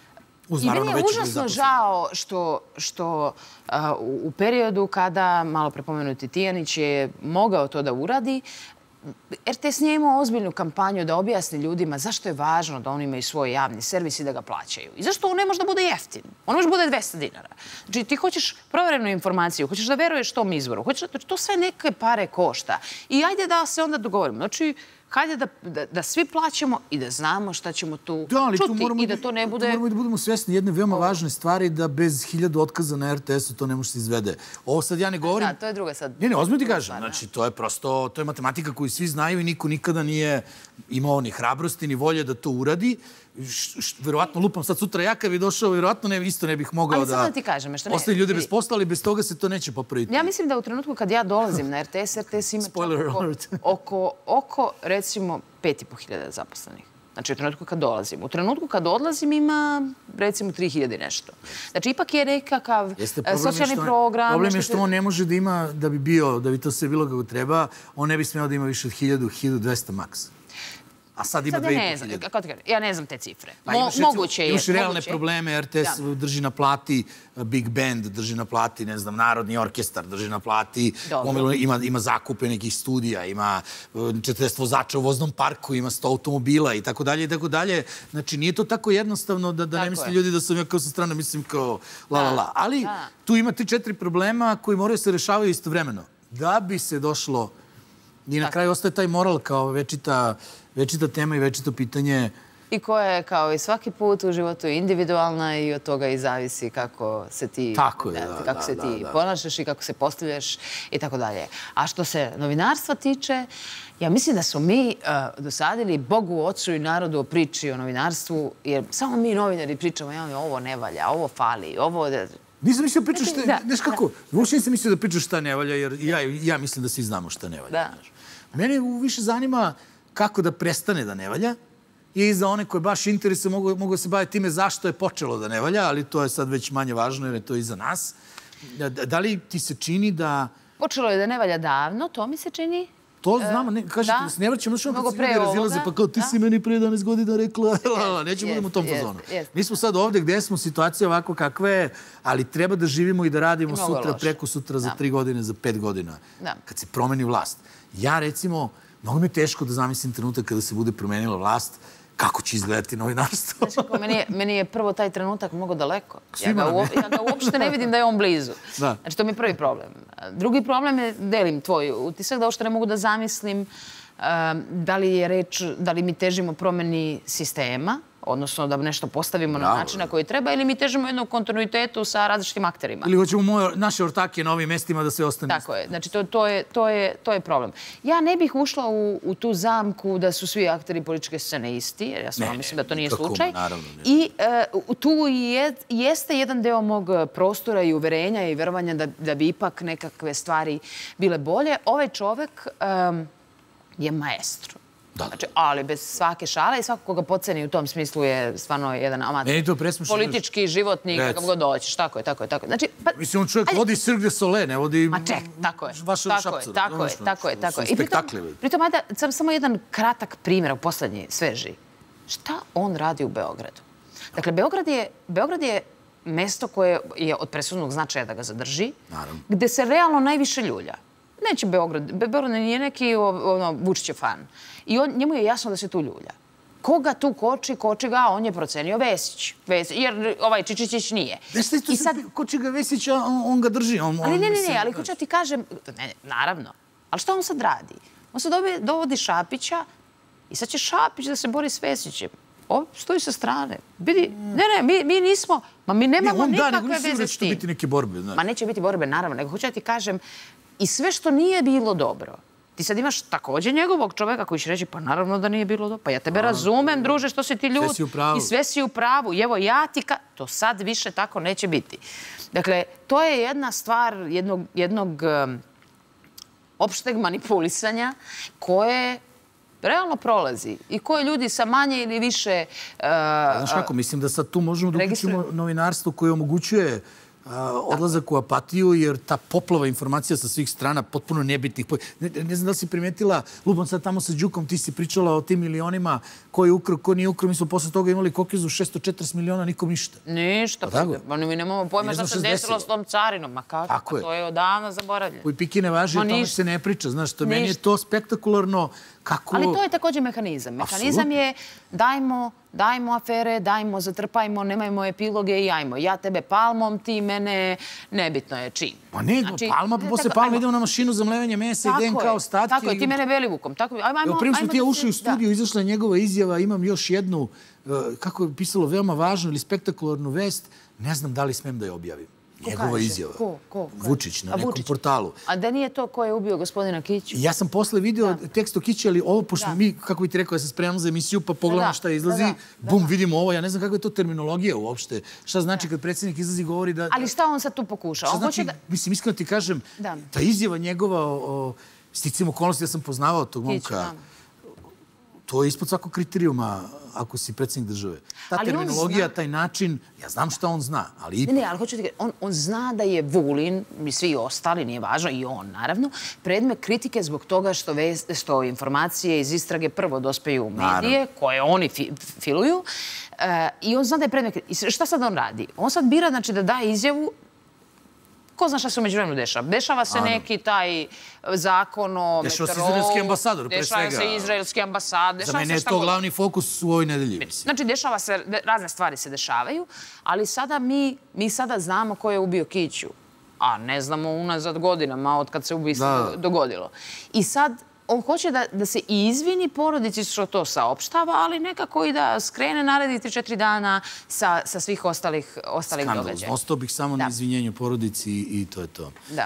I meni je užasno žao što u periodu kada, malo prepomenuti Tijanić je mogao to da uradi, RTS nije imao ozbiljnu kampanju da objasni ljudima zašto je važno da oni imaju svoj javni servis i da ga plaćaju. I zašto on ne može da bude jeftin? On može da bude 200 dinara. Znači, ti hoćeš proverenu informaciju, hoćeš da veruješ tom izvoru, hoćeš da to sve neke pare košta. I ajde da se onda dogovorimo. Znači, hajde da svi plaćamo i da znamo šta ćemo tu čuti i da to ne bude... Moramo da budemo svesni jedne veoma važne stvari da bez 1000 otkaza na RTS-u to ne može se izvede. Ovo sad ja ne govorim... Da, to je druga sad... Ne, ozbiljno ti kažem. Znači, to je prosto, to je matematika koju svi znaju i niko nikada nije imao ni hrabrosti, ni volje da to uradi. Verovatno lupam sad sutra ja kad bi došao, verovatno isto ne bih mogao da ostavim ljude bez posla, ali bez toga se to neće popraviti. Ja mislim da u trenutku kad ja dolazim na RTS, RTS ima oko recimo 5.500 zaposlenih. Znači u trenutku kad dolazim. U trenutku kad odlazim ima recimo 3.000 nešto. Znači ipak je nekakav socijalni program. Problem je što on ne može da ima, da bi to sve bilo kako treba, on ne bi smeo da ima više od 1.000-1.200 maks. A sad ima 2.500. Ja ne znam te cifre. Moguće je. Imaš realne probleme, RTS drži na plati Big Band, drži na plati, ne znam, Narodni orkestar, drži na plati, ima zakupe nekih studija, ima 40 vozača u voznom parku, ima 100 automobila i tako dalje i tako dalje. Znači, nije to tako jednostavno da ne misli ljudi da sam ja kao sa strane, mislim kao la. Ali tu ima 3-4 problema koji moraju se rešavaju istovremeno. Da bi se došlo i na kraju ostaje taj moral kao večita tema i večito pitanje. I koja je, kao i svaki put u životu, individualna i od toga i zavisi kako se ti ponašaš i kako se postavljaš i tako dalje. A što se novinarstva tiče, ja mislim da smo mi dosadili Bogu, Ocu i narodu o priči o novinarstvu, jer samo mi novinari pričamo, ovo ne valja, ovo fali, ovo... Nisam mislio pričaš šta... Znaš kako? Uopšte nisam mislio da pričaš šta ne valja, jer ja mislim da svi znamo šta ne valja. Mene više zanima kako da prestane da ne valja i za one koje baš interese mogu se baviti time zašto je počelo da ne valja, ali to je sad već manje važno jer je to i za nas. Da li ti se čini da... Počelo je da ne valja davno, to mi se čini. To znamo, kažete da se ne vraćamo, znaš ono kad se ljudi razilaze, pa kao ti si meni pre 11 godina rekla, nećemo budemo u tom fazonu. Mi smo sad ovde gde smo, situacija ovako kakva je, ali treba da živimo i da radimo sutra, preko sutra, za 3 godine, za 5 godina, kad se promeni vlast. Ja, recimo, mnogo mi je teško da zamislim trenutak kada se bude promenila vlast, kako će izgledati novinarstvo. Meni je prvo taj trenutak mnogo daleko. Ja ga uopšte ne vidim da je on blizu. Znači, to mi je prvi problem. Drugi problem je, delim tvoj utisak, da uopšte ne mogu da zamislim da li mi težimo promeni sistema, odnosno da nešto postavimo na način na koji treba, ili mi težimo jednom kontinuitetu sa različitim akterima. Ili hoćemo naše ortake na ovim mestima da se ostane. Tako je. Znači, to je problem. Ja ne bih ušla u tu zamku da su svi akteri političke scene isti, jer ja stvarno mislim da to nije slučaj. I tu jeste jedan deo mog prostora i uverenja i verovanja da bi ipak nekakve stvari bile bolje. Ovaj čovek je maestro. Znači, ali bez svake šale i svako koga podceni u tom smislu je stvarno jedan amator. Politički, životni, kakav god doćeš. Tako je. Mislim, on čovjek vodi Cirque du Soleil, ne vodi vašu šapcu. Tako je. I pritom, ajde, samo jedan kratak primjer, poslednji, sveži. Šta on radi u Beogradu? Dakle, Beograd je mesto koje je od presudnog značaja da ga zadrži, gde se realno najviše ljulja. Neće Beograd. Beograd nije neki Vučićev fan. I njemu je jasno da se tu ljulja. Koga tu koči ga, on je procenio Vesić. Jer ovaj Čičić nije. Koči ga Vesića, on ga drži. Ali ne, ali hoću ti kažem, naravno. Ali šta on sad radi? On sad dovodi Šapića i sad će Šapić da se bori s Vesićem. Stoji sa strane. Mi nismo... Mi nemamo nikakve veze s tim. Neće biti neke borbe. Ma neće biti borbe, naravno. Nego hoću ti kažem, i sve što nije bilo dobro, ti sad imaš također njegovog čoveka koji će reći, pa naravno da nije bilo dobro. Pa ja tebe razumem, druže, što si ti ljud. I sve si u pravu. I evo, ja ti to sad više tako neće biti. Dakle, to je jedna stvar jednog opšteg manipulisanja koje realno prolazi i koje ljudi sa manje ili više... Znaš kako, mislim da sad tu možemo da uključimo novinarstvo koje omogućuje odlazak u apatiju, jer ta poplava informacija sa svih strana, potpuno nebitnih. Ne znam da li si primetila, lupam sad tamo sa Đukom, ti si pričala o tim milionima, ko je ukro, ko nije ukro. Mi smo posle toga imali kokizu 640 miliona, nikom ništa. Ništa. Mi nemamo pojma šta se desilo s tom carinom. Ma kako? To je odavno zaboravljeno. I Piki ne važi, o tome se ne priča. Znaš, to meni je to spektakularno. Ali to je također mehanizam. Mehanizam je dajmo afere, dajmo, zatrpajmo, nemajmo epiloge i ajmo. Ja tebe palmom, ti mene, nebitno je čim. Pa ne, palma, pa posle palma idemo na mašinu za mlevanje mesa i DNK ostatke. Tako je, ti mene Belivukom. Evo, prije smo ti ja ušli u studiju, izašla je njegova izjava, imam još jednu, kako je pisalo, veoma važnu ili spektakularnu vest, ne znam da li smem da je objavim. Njegova izjava. Ko? Vučić na nekom portalu. A da nije to ko je ubio gospodina Kiću? Ja sam posle video tekst o Kiću, ali ovo, pošto mi, kako bi ti rekao, ja sam spremam za emisiju, pa pogledam šta izlazi, bum, vidimo ovo. Ja ne znam kakva je to terminologija uopšte. Šta znači kad predsjednik izlazi i govori da... Ali šta on sad tu pokuša? Šta znači, mislim, iskreno ti kažem, ta izjava njegova o sticam okolnosti, ja sam poznavao tog momka. To je ispod svakog kriterijuma ako si predsjednik države. Ta terminologija, taj način, ja znam šta on zna, ali ipak... Ne, ali hoću ti kažem, on zna da je Vulin, i svi ostali, nije važno, i on, naravno, predmet kritike zbog toga što informacije iz istrage prvo dospeju u medije, koje oni filuju, i on zna da je predmet kritike. Šta sad on radi? On sad bira, znači, da daje izjavu. Ko zna šta se u međuvremenu dešava? Dešava se neki taj zakon o meteorolu. Dešava se izraelski ambasador, pre svega. Dešava se izraelski ambasad. Za mene je to glavni fokus u ovoj nedelji. Znači, dešava se, razne stvari se dešavaju, ali sada mi sada znamo ko je ubio Kiću. A ne znamo unazad godinama od kad se ubistvo dogodilo. I sad on hoće da se i izvini porodici što to saopštava, ali nekako i da skrene naredi 3-4 dana sa svih ostalih događaja. Ostao bih samo na izvinjenju porodici i to je to. Da.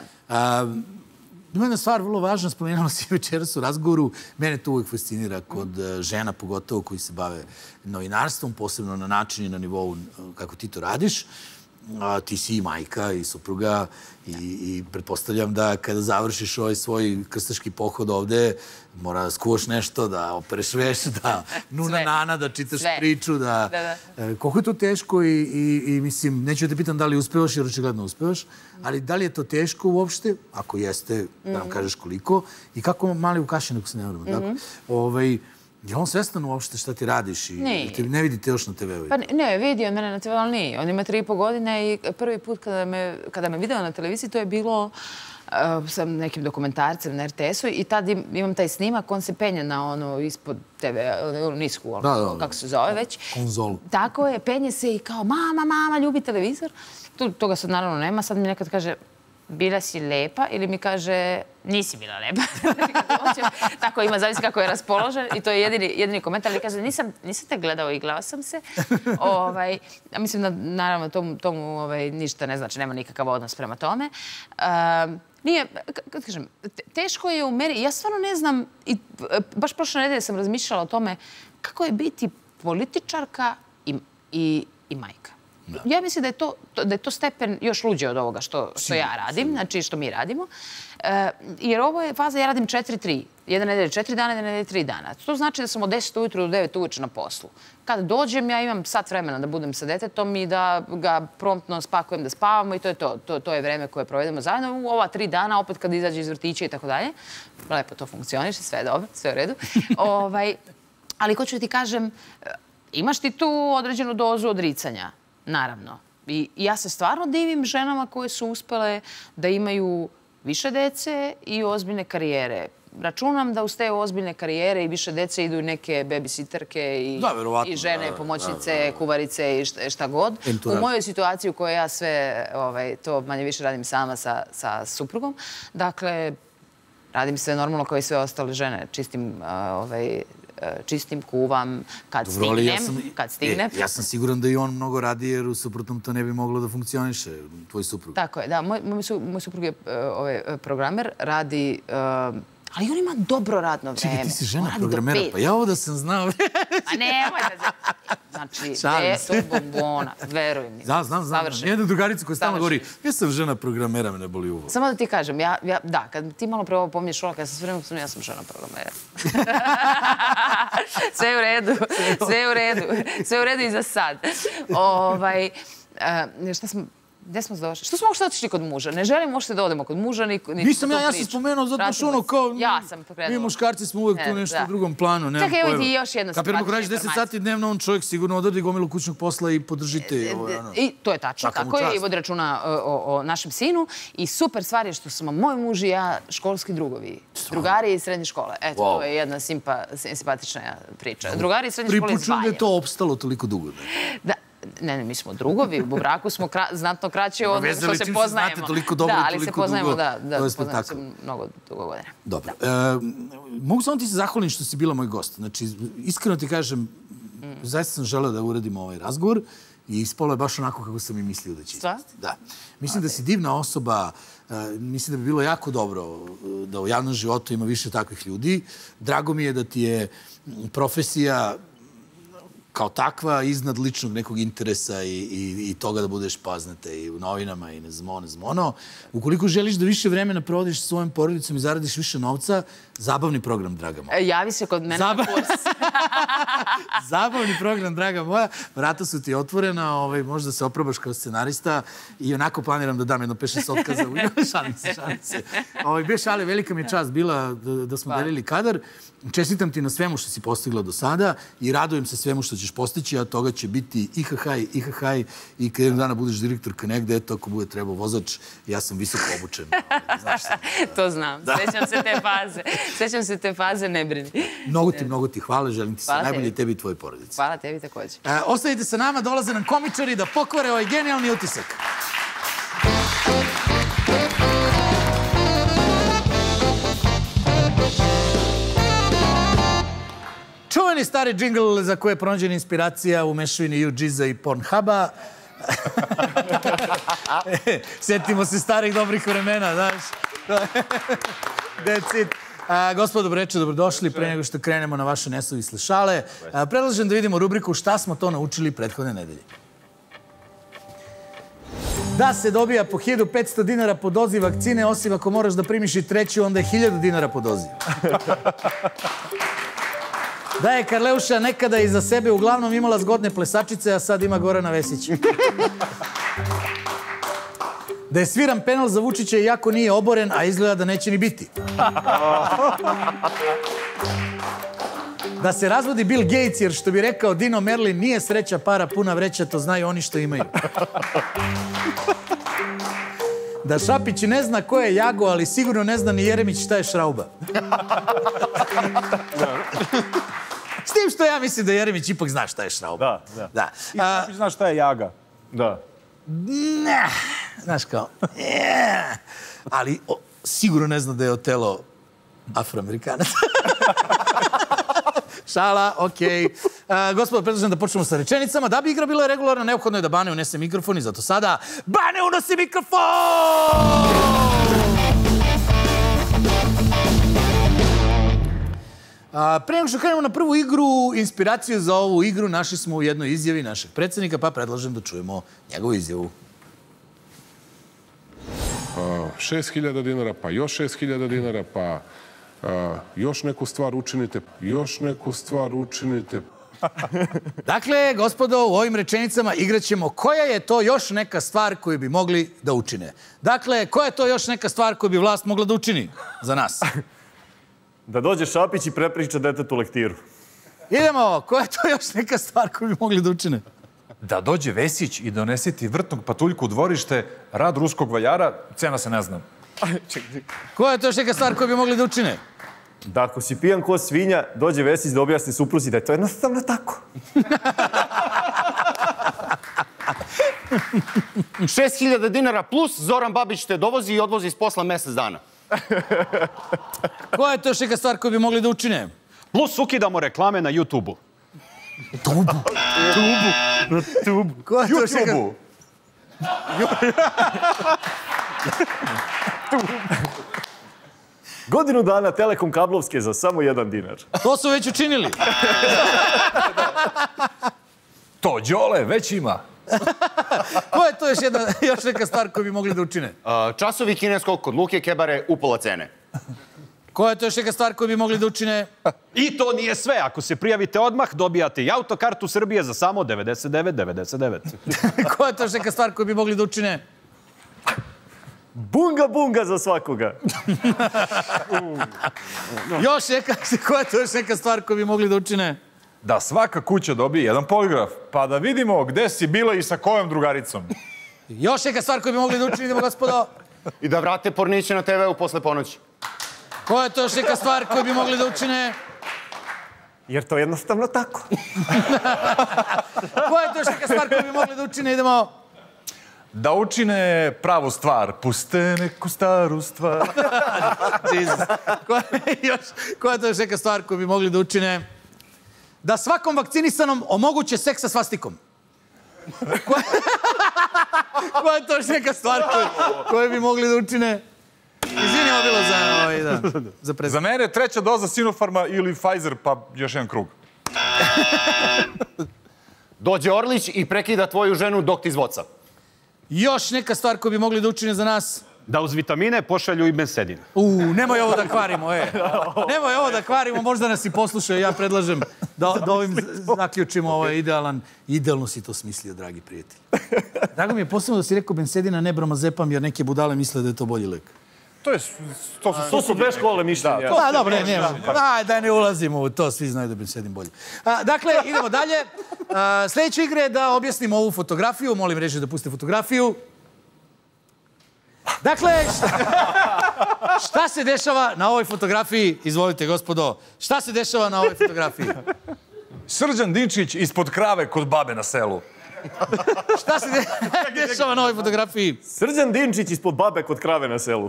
Ima jedna stvar vrlo važna, spomenula si večeras u razgovoru. Mene to uvijek fascinira kod žena, pogotovo koji se bave novinarstvom, posebno na način i na nivou kako ti to radiš. Ti si i majka i supruga i pretpostavljam da kada završiš ovaj svoj krstaški pohod ovde, mora da skuvaš nešto, da opereš veš, da nuna, da čitaš priču, da... Koliko je to teško i mislim, neću da te pitam da li uspevaš, jer očigledno uspevaš, ali da li je to teško uopšte, ako jeste, da nam kažeš koliko, i kako mali u kašinu, ako se ne vrlo, je on svestan uopšte šta ti radiš i ne vidite još na TV-u? Pa ne, vidi on mene na TV-u, ali nije. On ima 3,5 godine i prvi put kada me video na televiziji, to je bilo sa nekim dokumentarcem na RTS-u i tad imam taj snimak, on se penje na ono ispod TV, nisku, kako se zove već. Konzolu. Tako je, penje se i kao mama, ljubi televizor. Toga sad naravno nema, sad mi nekad kaže bila si lepa ili mi kaže nisi bila lepa. Tako ima, zavisi kako je raspoložen i to je jedini komentar. Ali kaže nisam te gledao, iglao sam se. Mislim da naravno tomu ništa ne znači, nema nikakav odnos prema tome. Nije, kad kažem, teško je u meri, ja stvarno ne znam, i baš prošle nedelje sam razmišljala o tome kako je biti političarka i majka. Ja mislim da je to stepen još luđe od ovoga što ja radim, znači što mi radimo. Jer ovo je faza, ja radim 4-3. Jedna nedelja 4 dana, jedna nedelja 3 dana. To znači da sam od 10 ujutru do 9 uveče na poslu. Kad dođem, ja imam sat vremena da budem sa detetom i da ga promptno spakujem da spavamo i to je to. To je vreme koje provedemo zajedno. U ova 3 dana, opet kad izađe iz vrtića i tako dalje. Lepo to funkcioniše, sve je dobro, sve je u redu. Ali hoću da ti kažem, imaš ti tu određenu dozu odricanja. Naravno. I ja se stvarno divim ženama koje su uspele da imaju više dece i ozbiljne karijere. Računam da uz te ozbiljne karijere i više dece idu neke babysitterke i žene, pomoćnice, kuvarice i šta god. U mojoj situaciji u kojoj ja sve to manje više radim sama sa suprugom. Dakle, radim sve normalno kao i sve ostale žene. Čistim, kuvam, kad stignem. Ja sam siguran da i on mnogo radi, jer u suprotnom to ne bi moglo da funkcioniše, tvoj suprug. Tako je, da. Moj suprug je programer, radi... Ali on ima dobro radno vreme. Čekaj, ti si žena programera, pa ja ovo da sam znao. A nemoj da... Znači, to bombona, veruj mi. Znam. Jedna drugarica koja stalno govori, ja sam žena programera, me ne boli uvo. Samo da ti kažem, da, kad ti malo prvo pomniješ ovo, kad sam sve vremena, ja sam žena programera. Sve je u redu i za sad. Gde smo došli? Što smo uopšte otišli kod muža? Ne želim uopšte da odemo kod muža. Nisam ja sam spomenuo zato što ono kao... Ja sam pokrenula. Mi muškarci smo uvek tu nešto u drugom planu. Čekaj, evo ti još jedna situacija. Kako radiš 10 sati dnevno, on čovjek sigurno odradi gomilu kućnog posla i podržite. I to je tačno, tako je, i vodi računa o našem sinu. I super stvar je što smo moj muž i ja školski drugovi. Drugari iz srednje škole. Eto, to je jedna simpatična priča. Drugari iz srednje škole Pripučujem da je to opstalo toliko dugo. Da. Ne, mi smo drugovi, u braku smo znatno kraći od što se poznajemo. Znate toliko dobro i toliko dugo. Da, poznajemo se mnogo dugo godina. Dobro. Mogu samo ti se zahvalim što si bila moj gost. Znači, iskreno ti kažem, zaista sam želeo da uradimo ovaj razgovor i ispalo je baš onako kako sam i mislio da će ispasti. Da. Mislim da si divna osoba, mislim da bi bilo jako dobro da u javnom životu ima više takvih ljudi. Drago mi je da ti je profesija kao takva, iznad ličnog nekog interesa i toga da budeš poznata i u novinama i ne zmono. Ukoliko želiš da više vremena provodiš sa svojom porodicom i zaradiš više novca, zabavni program, draga moja. Javi se kod mene na kurs. Zabavni program, draga moja. Vrata su ti otvorena, možda se oprobaš kao scenarista i onako planiram da dam jedno 5-6 otkaza. Šalim se. Bio šale, velika mi je čast bila da smo delili kadar. Čestitam ti na svemu što si postigla do sada i radujem se svemu što ćeš postići, a toga će biti ihahaj i kad jednog dana budeš direktorka negde, eto, ako bude trebao vozač, ja sam visoko obučen. To znam. Sećam se te faze, ne brini. Mnogo ti hvala, želim ti se najbolje tebi i tvojoj porodici. Hvala tebi također. Ostanite sa nama, dolaze nam komičari da pokvare ovaj genijalni utisak. Čuveni stari džingl za koje je pronađena inspiracija u mešavini UGiza i Pornhuba. Sjetimo se starih dobrih vremena, znaš. That's it. Gospodo Breče, dobrodošli. Pre nego što krenemo na vaše nesuvisle šale, predlažem da vidimo rubriku Šta smo to naučili prethodne nedelje. Da se dobija po 1500 dinara po dozi vakcine, osim ako moraš da primiš i treću, onda je 1000 dinara po dozi. Da je Karleuša nekada iza sebe uglavnom imala zgodne plesačice, a sad ima Gorana Vesića. Da je sviran penal za Vučića iako nije oboren, a izgleda da neće ni biti. Da se razvodi Bill Gates, jer što bi rekao Dino Merlin, nije sreća para puna vreća, to znaju oni što imaju. Da Šapić ne zna ko je Jago, ali sigurno ne zna ni Jeremić šta je šrauba. S tim što ja mislim da Jeremić ipak zna šta je šrauba. Da. I Šapić zna šta je Jaga. Da. Ne. Znaš kao. Ali sigurno ne zna da je Otelo Afroamerikanac. Šala, okej. Gospodo, predlažem da počnemo sa rečenicama. Da bi igra bila regularna, neophodno je da Bane unese mikrofon i zato sada Bane unosi mikrofon! Pre nego što krenemo na prvu igru, inspiraciju za ovu igru našli smo u jednoj izjavi našeg predsjednika, pa predlažem da čujemo njegovu izjavu. 6.000 dinara, pa još 6.000 dinara, pa još neku stvar učinite. Dakle, gospodo, u ovim rečenicama igraćemo koja je to još neka stvar koju bi mogli da učine. Dakle, koja je to još neka stvar koju bi vlast mogla da učini za nas? Da dođe Šapić i prepriča detetu lektiru. Idemo, koja je to još neka stvar koju bi mogli da učine? Da dođe Vesić i donese ti vrtnog patuljku u dvorište, rad ruskog valjara, cena se ne zna. Koja je to još neka stvar koju bi mogli da učine? Da ako si pijan ko svinja, dođe Vesić da objasni supruzi da je to jednostavno tako. 6.000 dinara plus Zoran Babić te dovozi i odvozi iz posla mesec dana. Koja je to još neka stvar koju bi mogli da učine? Plus ukidamo reklame na YouTube-u. Tubu. Koja je to još neka... Godinu dana Telekom kablovske za samo 1 dinar. To su već učinili. To Đole već ima. Koja je to još neka stvar koju bi mogli da učine? Časovi kineskog kod Luke Kebare upola cene. Koja je to još neka stvar koju bi mogli da učine? I to nije sve. Ako se prijavite odmah, dobijate i autokartu Srbije za samo 99,99. Koja je to još neka stvar koju bi mogli da učine? Bunga bunga za svakoga. Još neka, koja je to još neka stvar koju bi mogli da učine? Da svaka kuća dobije jedan poligraf, pa da vidimo gde si bila i sa kojom drugaricom. Još neka stvar koju bi mogli da učinimo, gospodo? I da vrate porniće na TV-u posle ponoći. Koja je to još neka stvar koju bi mogli da učine? Jer to je jednostavno tako. Koja je to još neka stvar koju bi mogli da učine? Idemo. Da učine pravu stvar. Puste neku staru stvar. Koja je to još neka stvar koju bi mogli da učine? Da svakom vakcinisanom omoguće seks sa svastikom. Koja je to još neka stvar koju bi mogli da učine? Izvini, ovo bilo za prezent. Za mene 3. doza Sinopharma ili Pfizer, pa još jedan krug. Dođe Orlić i prekida tvoju ženu dok ti zvoca. Još neka stvar koju bi mogli da učine za nas? Da uz vitamine pošalju i bensedin. Nemoj ovo da kvarimo, Nemoj ovo da kvarimo, možda nas i poslušaju. Ja predlažem da ovim zaključimo, ovo je idealan. Idealno si to smislio, dragi prijatelji. Drago mi je posebno da si rekao bensedina, ne bromazepam, jer neke budale misle da je to bolji lek. To su dve škole mišljenja. Dobro, daj ne ulazimo u to, svi znaju da bensedin bolji. Dakle, idemo dalje. Sljedeća igra je da objasnimo ovu fotografiju. Molim režiju da puste fotografiju. Dakle, šta se dešava na ovoj fotografiji? Izvolite, gospodo. Šta se dešava na ovoj fotografiji? Srđan Dinčić ispod krave kod babe na selu. Šta se dešava na ovoj fotografiji? Srđan Dinčić ispod babe kod krave na selu.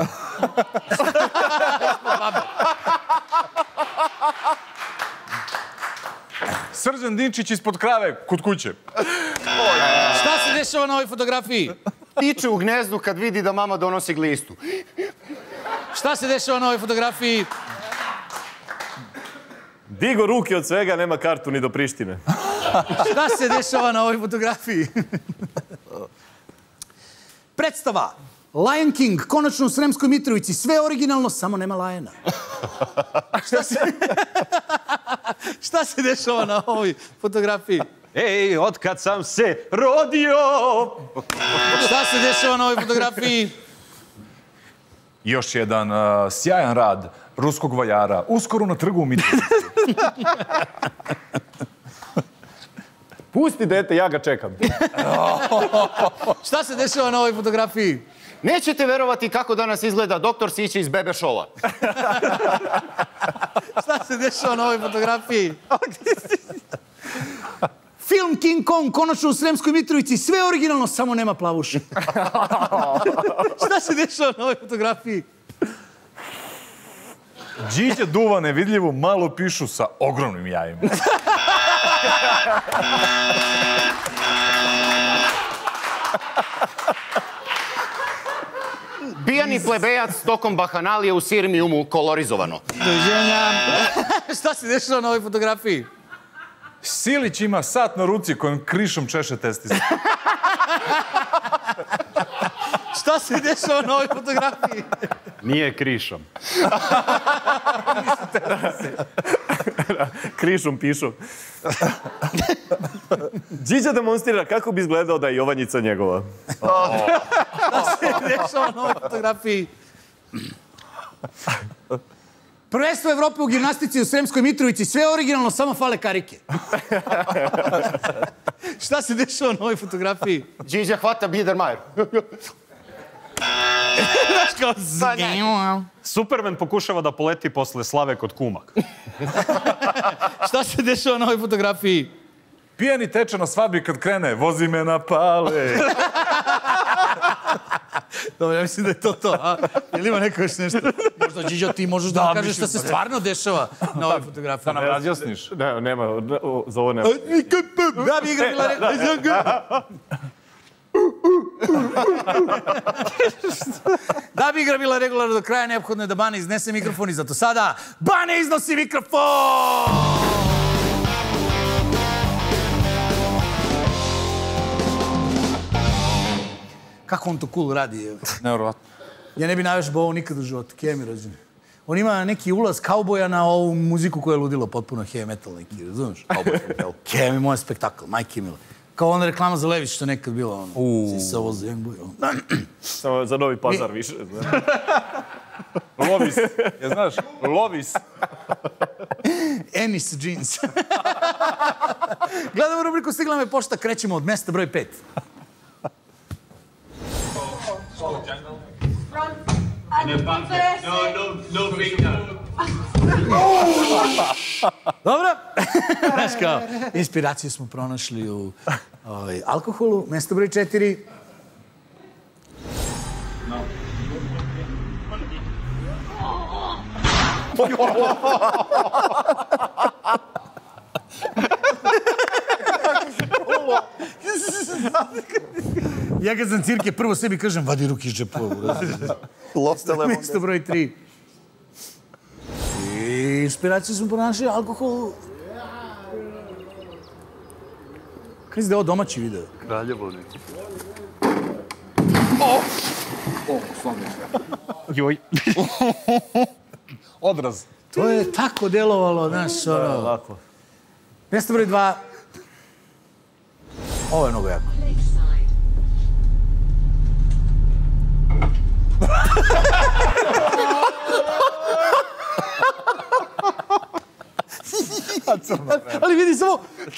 Srđan Dinčić ispod krave kod kuće. Šta se dešava na ovoj fotografiji? Tiče u gnezdu kad vidi da mama donosi glistu. Šta se dešava na ovoj fotografiji? Digo ruke od svega, nema kartu ni do Prištine. Šta se dešava na ovoj fotografiji? Predstava Lion King, konačno u Sremskoj Mitrovici. Sve originalno, samo nema Lajena. Šta se dešava na ovoj fotografiji? Ej, otkad sam se rodio! Šta se dešava na ovoj fotografiji? Još jedan sjajan rad ruskog vajara, uskoro na trgu u Mitrovici. Pusti dete, ja ga čekam. Šta se dešava na ovoj fotografiji? Nećete verovati kako danas izgleda doktor Sića iz Bebe Showa. Šta se dešava na ovoj fotografiji? Film King Kong, konačno u Sremskoj Mitrovici. Sve originalno, samo nema plavuša. Šta se dešava na ovoj fotografiji? Điđa duva nevidljivu malu pišu sa ogromnim jajima. Pijani plebejac tokom bahanalije u Sirmijumu kolorizovano. Doviđenja. Šta se dešava na ovoj fotografiji? Silić ima sat na ruci kojim krišom češe testise. Šta se dešava na ovoj fotografiji? Nije krišom. Krišom pišom. Điđa demonstrira kako bi izgledao da je Jovanjica njegova. Šta se dešava na ovoj fotografiji? Prvenstvo Evrope u gimnastici u Sremskoj Mitrovici. Sve originalno, samo fale karike. Šta se dešava na ovoj fotografiji? Điđa hvata Biedermajer. Superman pokušava da poleti posle slave kod kuma. Šta se dešava na ovoj fotografiji? Pijani teče na svadbi kad krene, vozi me na pale. Dobro, ja mislim da je to to, a? Ili ima neko još nešto? Možda, Điđo, ti možeš da nam kažeš šta se stvarno dešava na ovoj fotografiji. Da nam razjasniš. Ne, nema, za ovo nema. Da bi igra bila Da bi igra bila regularno do kraja, neophodno je da Bane iznese mikrofon i zato sada Bane iznosi mikrofon! Kako on to cool radi? Nevjerovatno. Ja ne bi najvežbao ovo nikad u životu. Kje mi rođen? On ima neki ulaz kauboja na ovu muziku koja je ludilo, potpuno heavy metal neki, razumiješ? Heavy, moj spektakl, majke mile. Kao ona reklama za Lević što je nekad bilo, ono, Sisa voz young boy. Samo za Novi Pazar više. Lovis, je znaš? Lovis. Ennis jeans. Gledamo rubriku Stigla me pošta, krećemo od mesta broj 5. Dobro. Znaš kao, inspiraciju smo pronašli u alkoholu. Mesto broj 4. Ja kad sam cirke, prvo sebi kažem, vadi ruke iz džepa. Mesto broj 3. Inspiraciju smo pronašli alkohol. Mislim da je ovo domaći video. Kraljevo neki. Joj. Odraz. To je tako delovalo, znaš, ono... Mjesto broj 2. Ovo je mnogo jako. Ali vidi samo...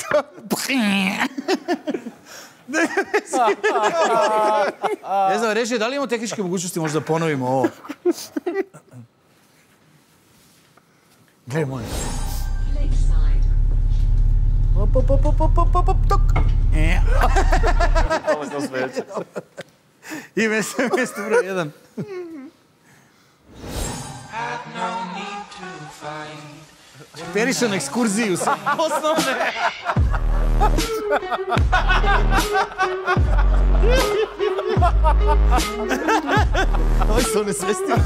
Ne znam, reći, da li imamo tehničke mogućnosti možda da ponovimo ovo? Gledaj, moj. I mjesto broj 1. Periša na ekskurziju sa osnovne. Ovo se one svestio.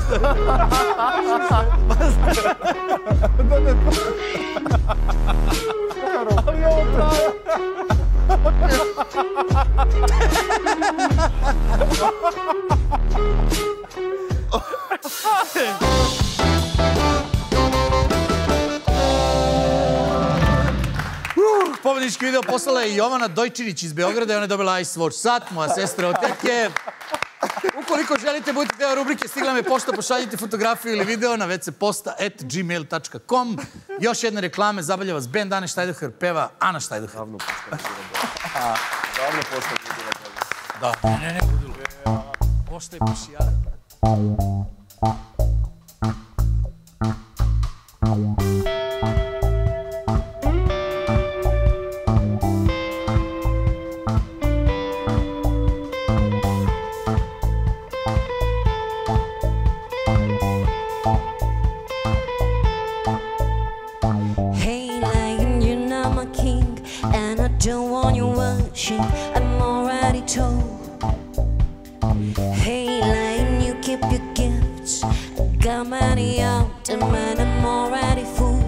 Ali ovo traja. Pobednički video poslala je Jovana Dojčinić iz Beograda i ona je dobila Ice Watch sat, moja sestra od teke. Ukoliko želite budite deo rubrike Stigla me pošta, pošaljite fotografiju ili video na vcposta@gmail.com. Još jedne reklame, zabavlja vas band Ane Štajdoher, peva Ana Štajdoher. Davno posta. Da, ne, budilo. Pošta je pišijara. Don't want you watching, I'm already told. Hey, lion, you keep your gifts. Got money out, and man, I'm already full.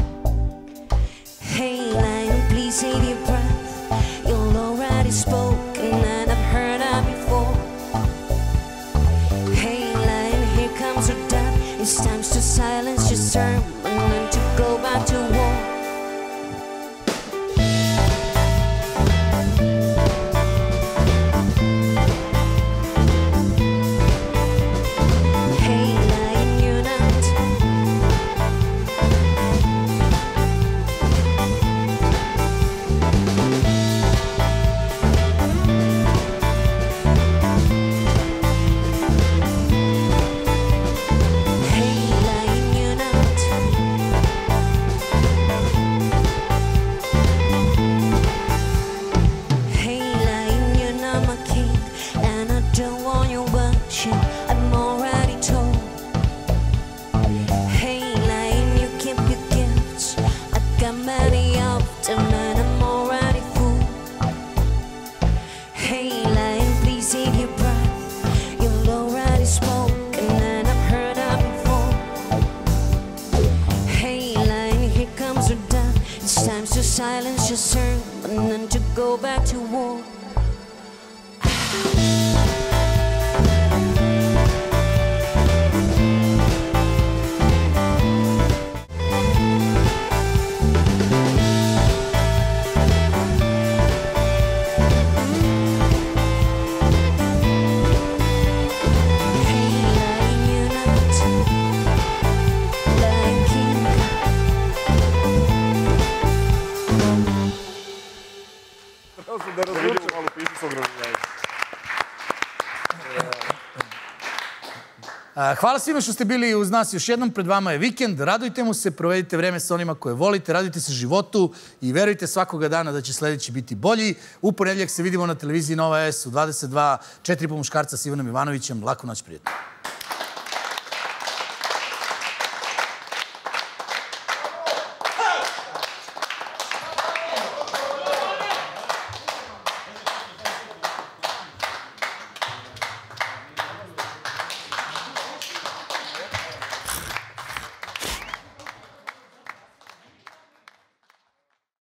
Hey, lion, please save your breath. You'll already spoken, and I've heard that before. Hey, lion, here comes your death. It's time to silence your sermon and to go back to war. Silence your sermon and to go back to war. Hvala svima što ste bili uz nas još jednom. Pred vama je vikend. Radujte mu se, provedite vreme sa onima koje volite, radujte se životu i verujte svakoga dana da će sledeći biti bolji. U ponedjeljak se vidimo na televiziji Nova S u 22, 4 po muškarca s Ivanom Ivanovićem. Laku noć, prijatno.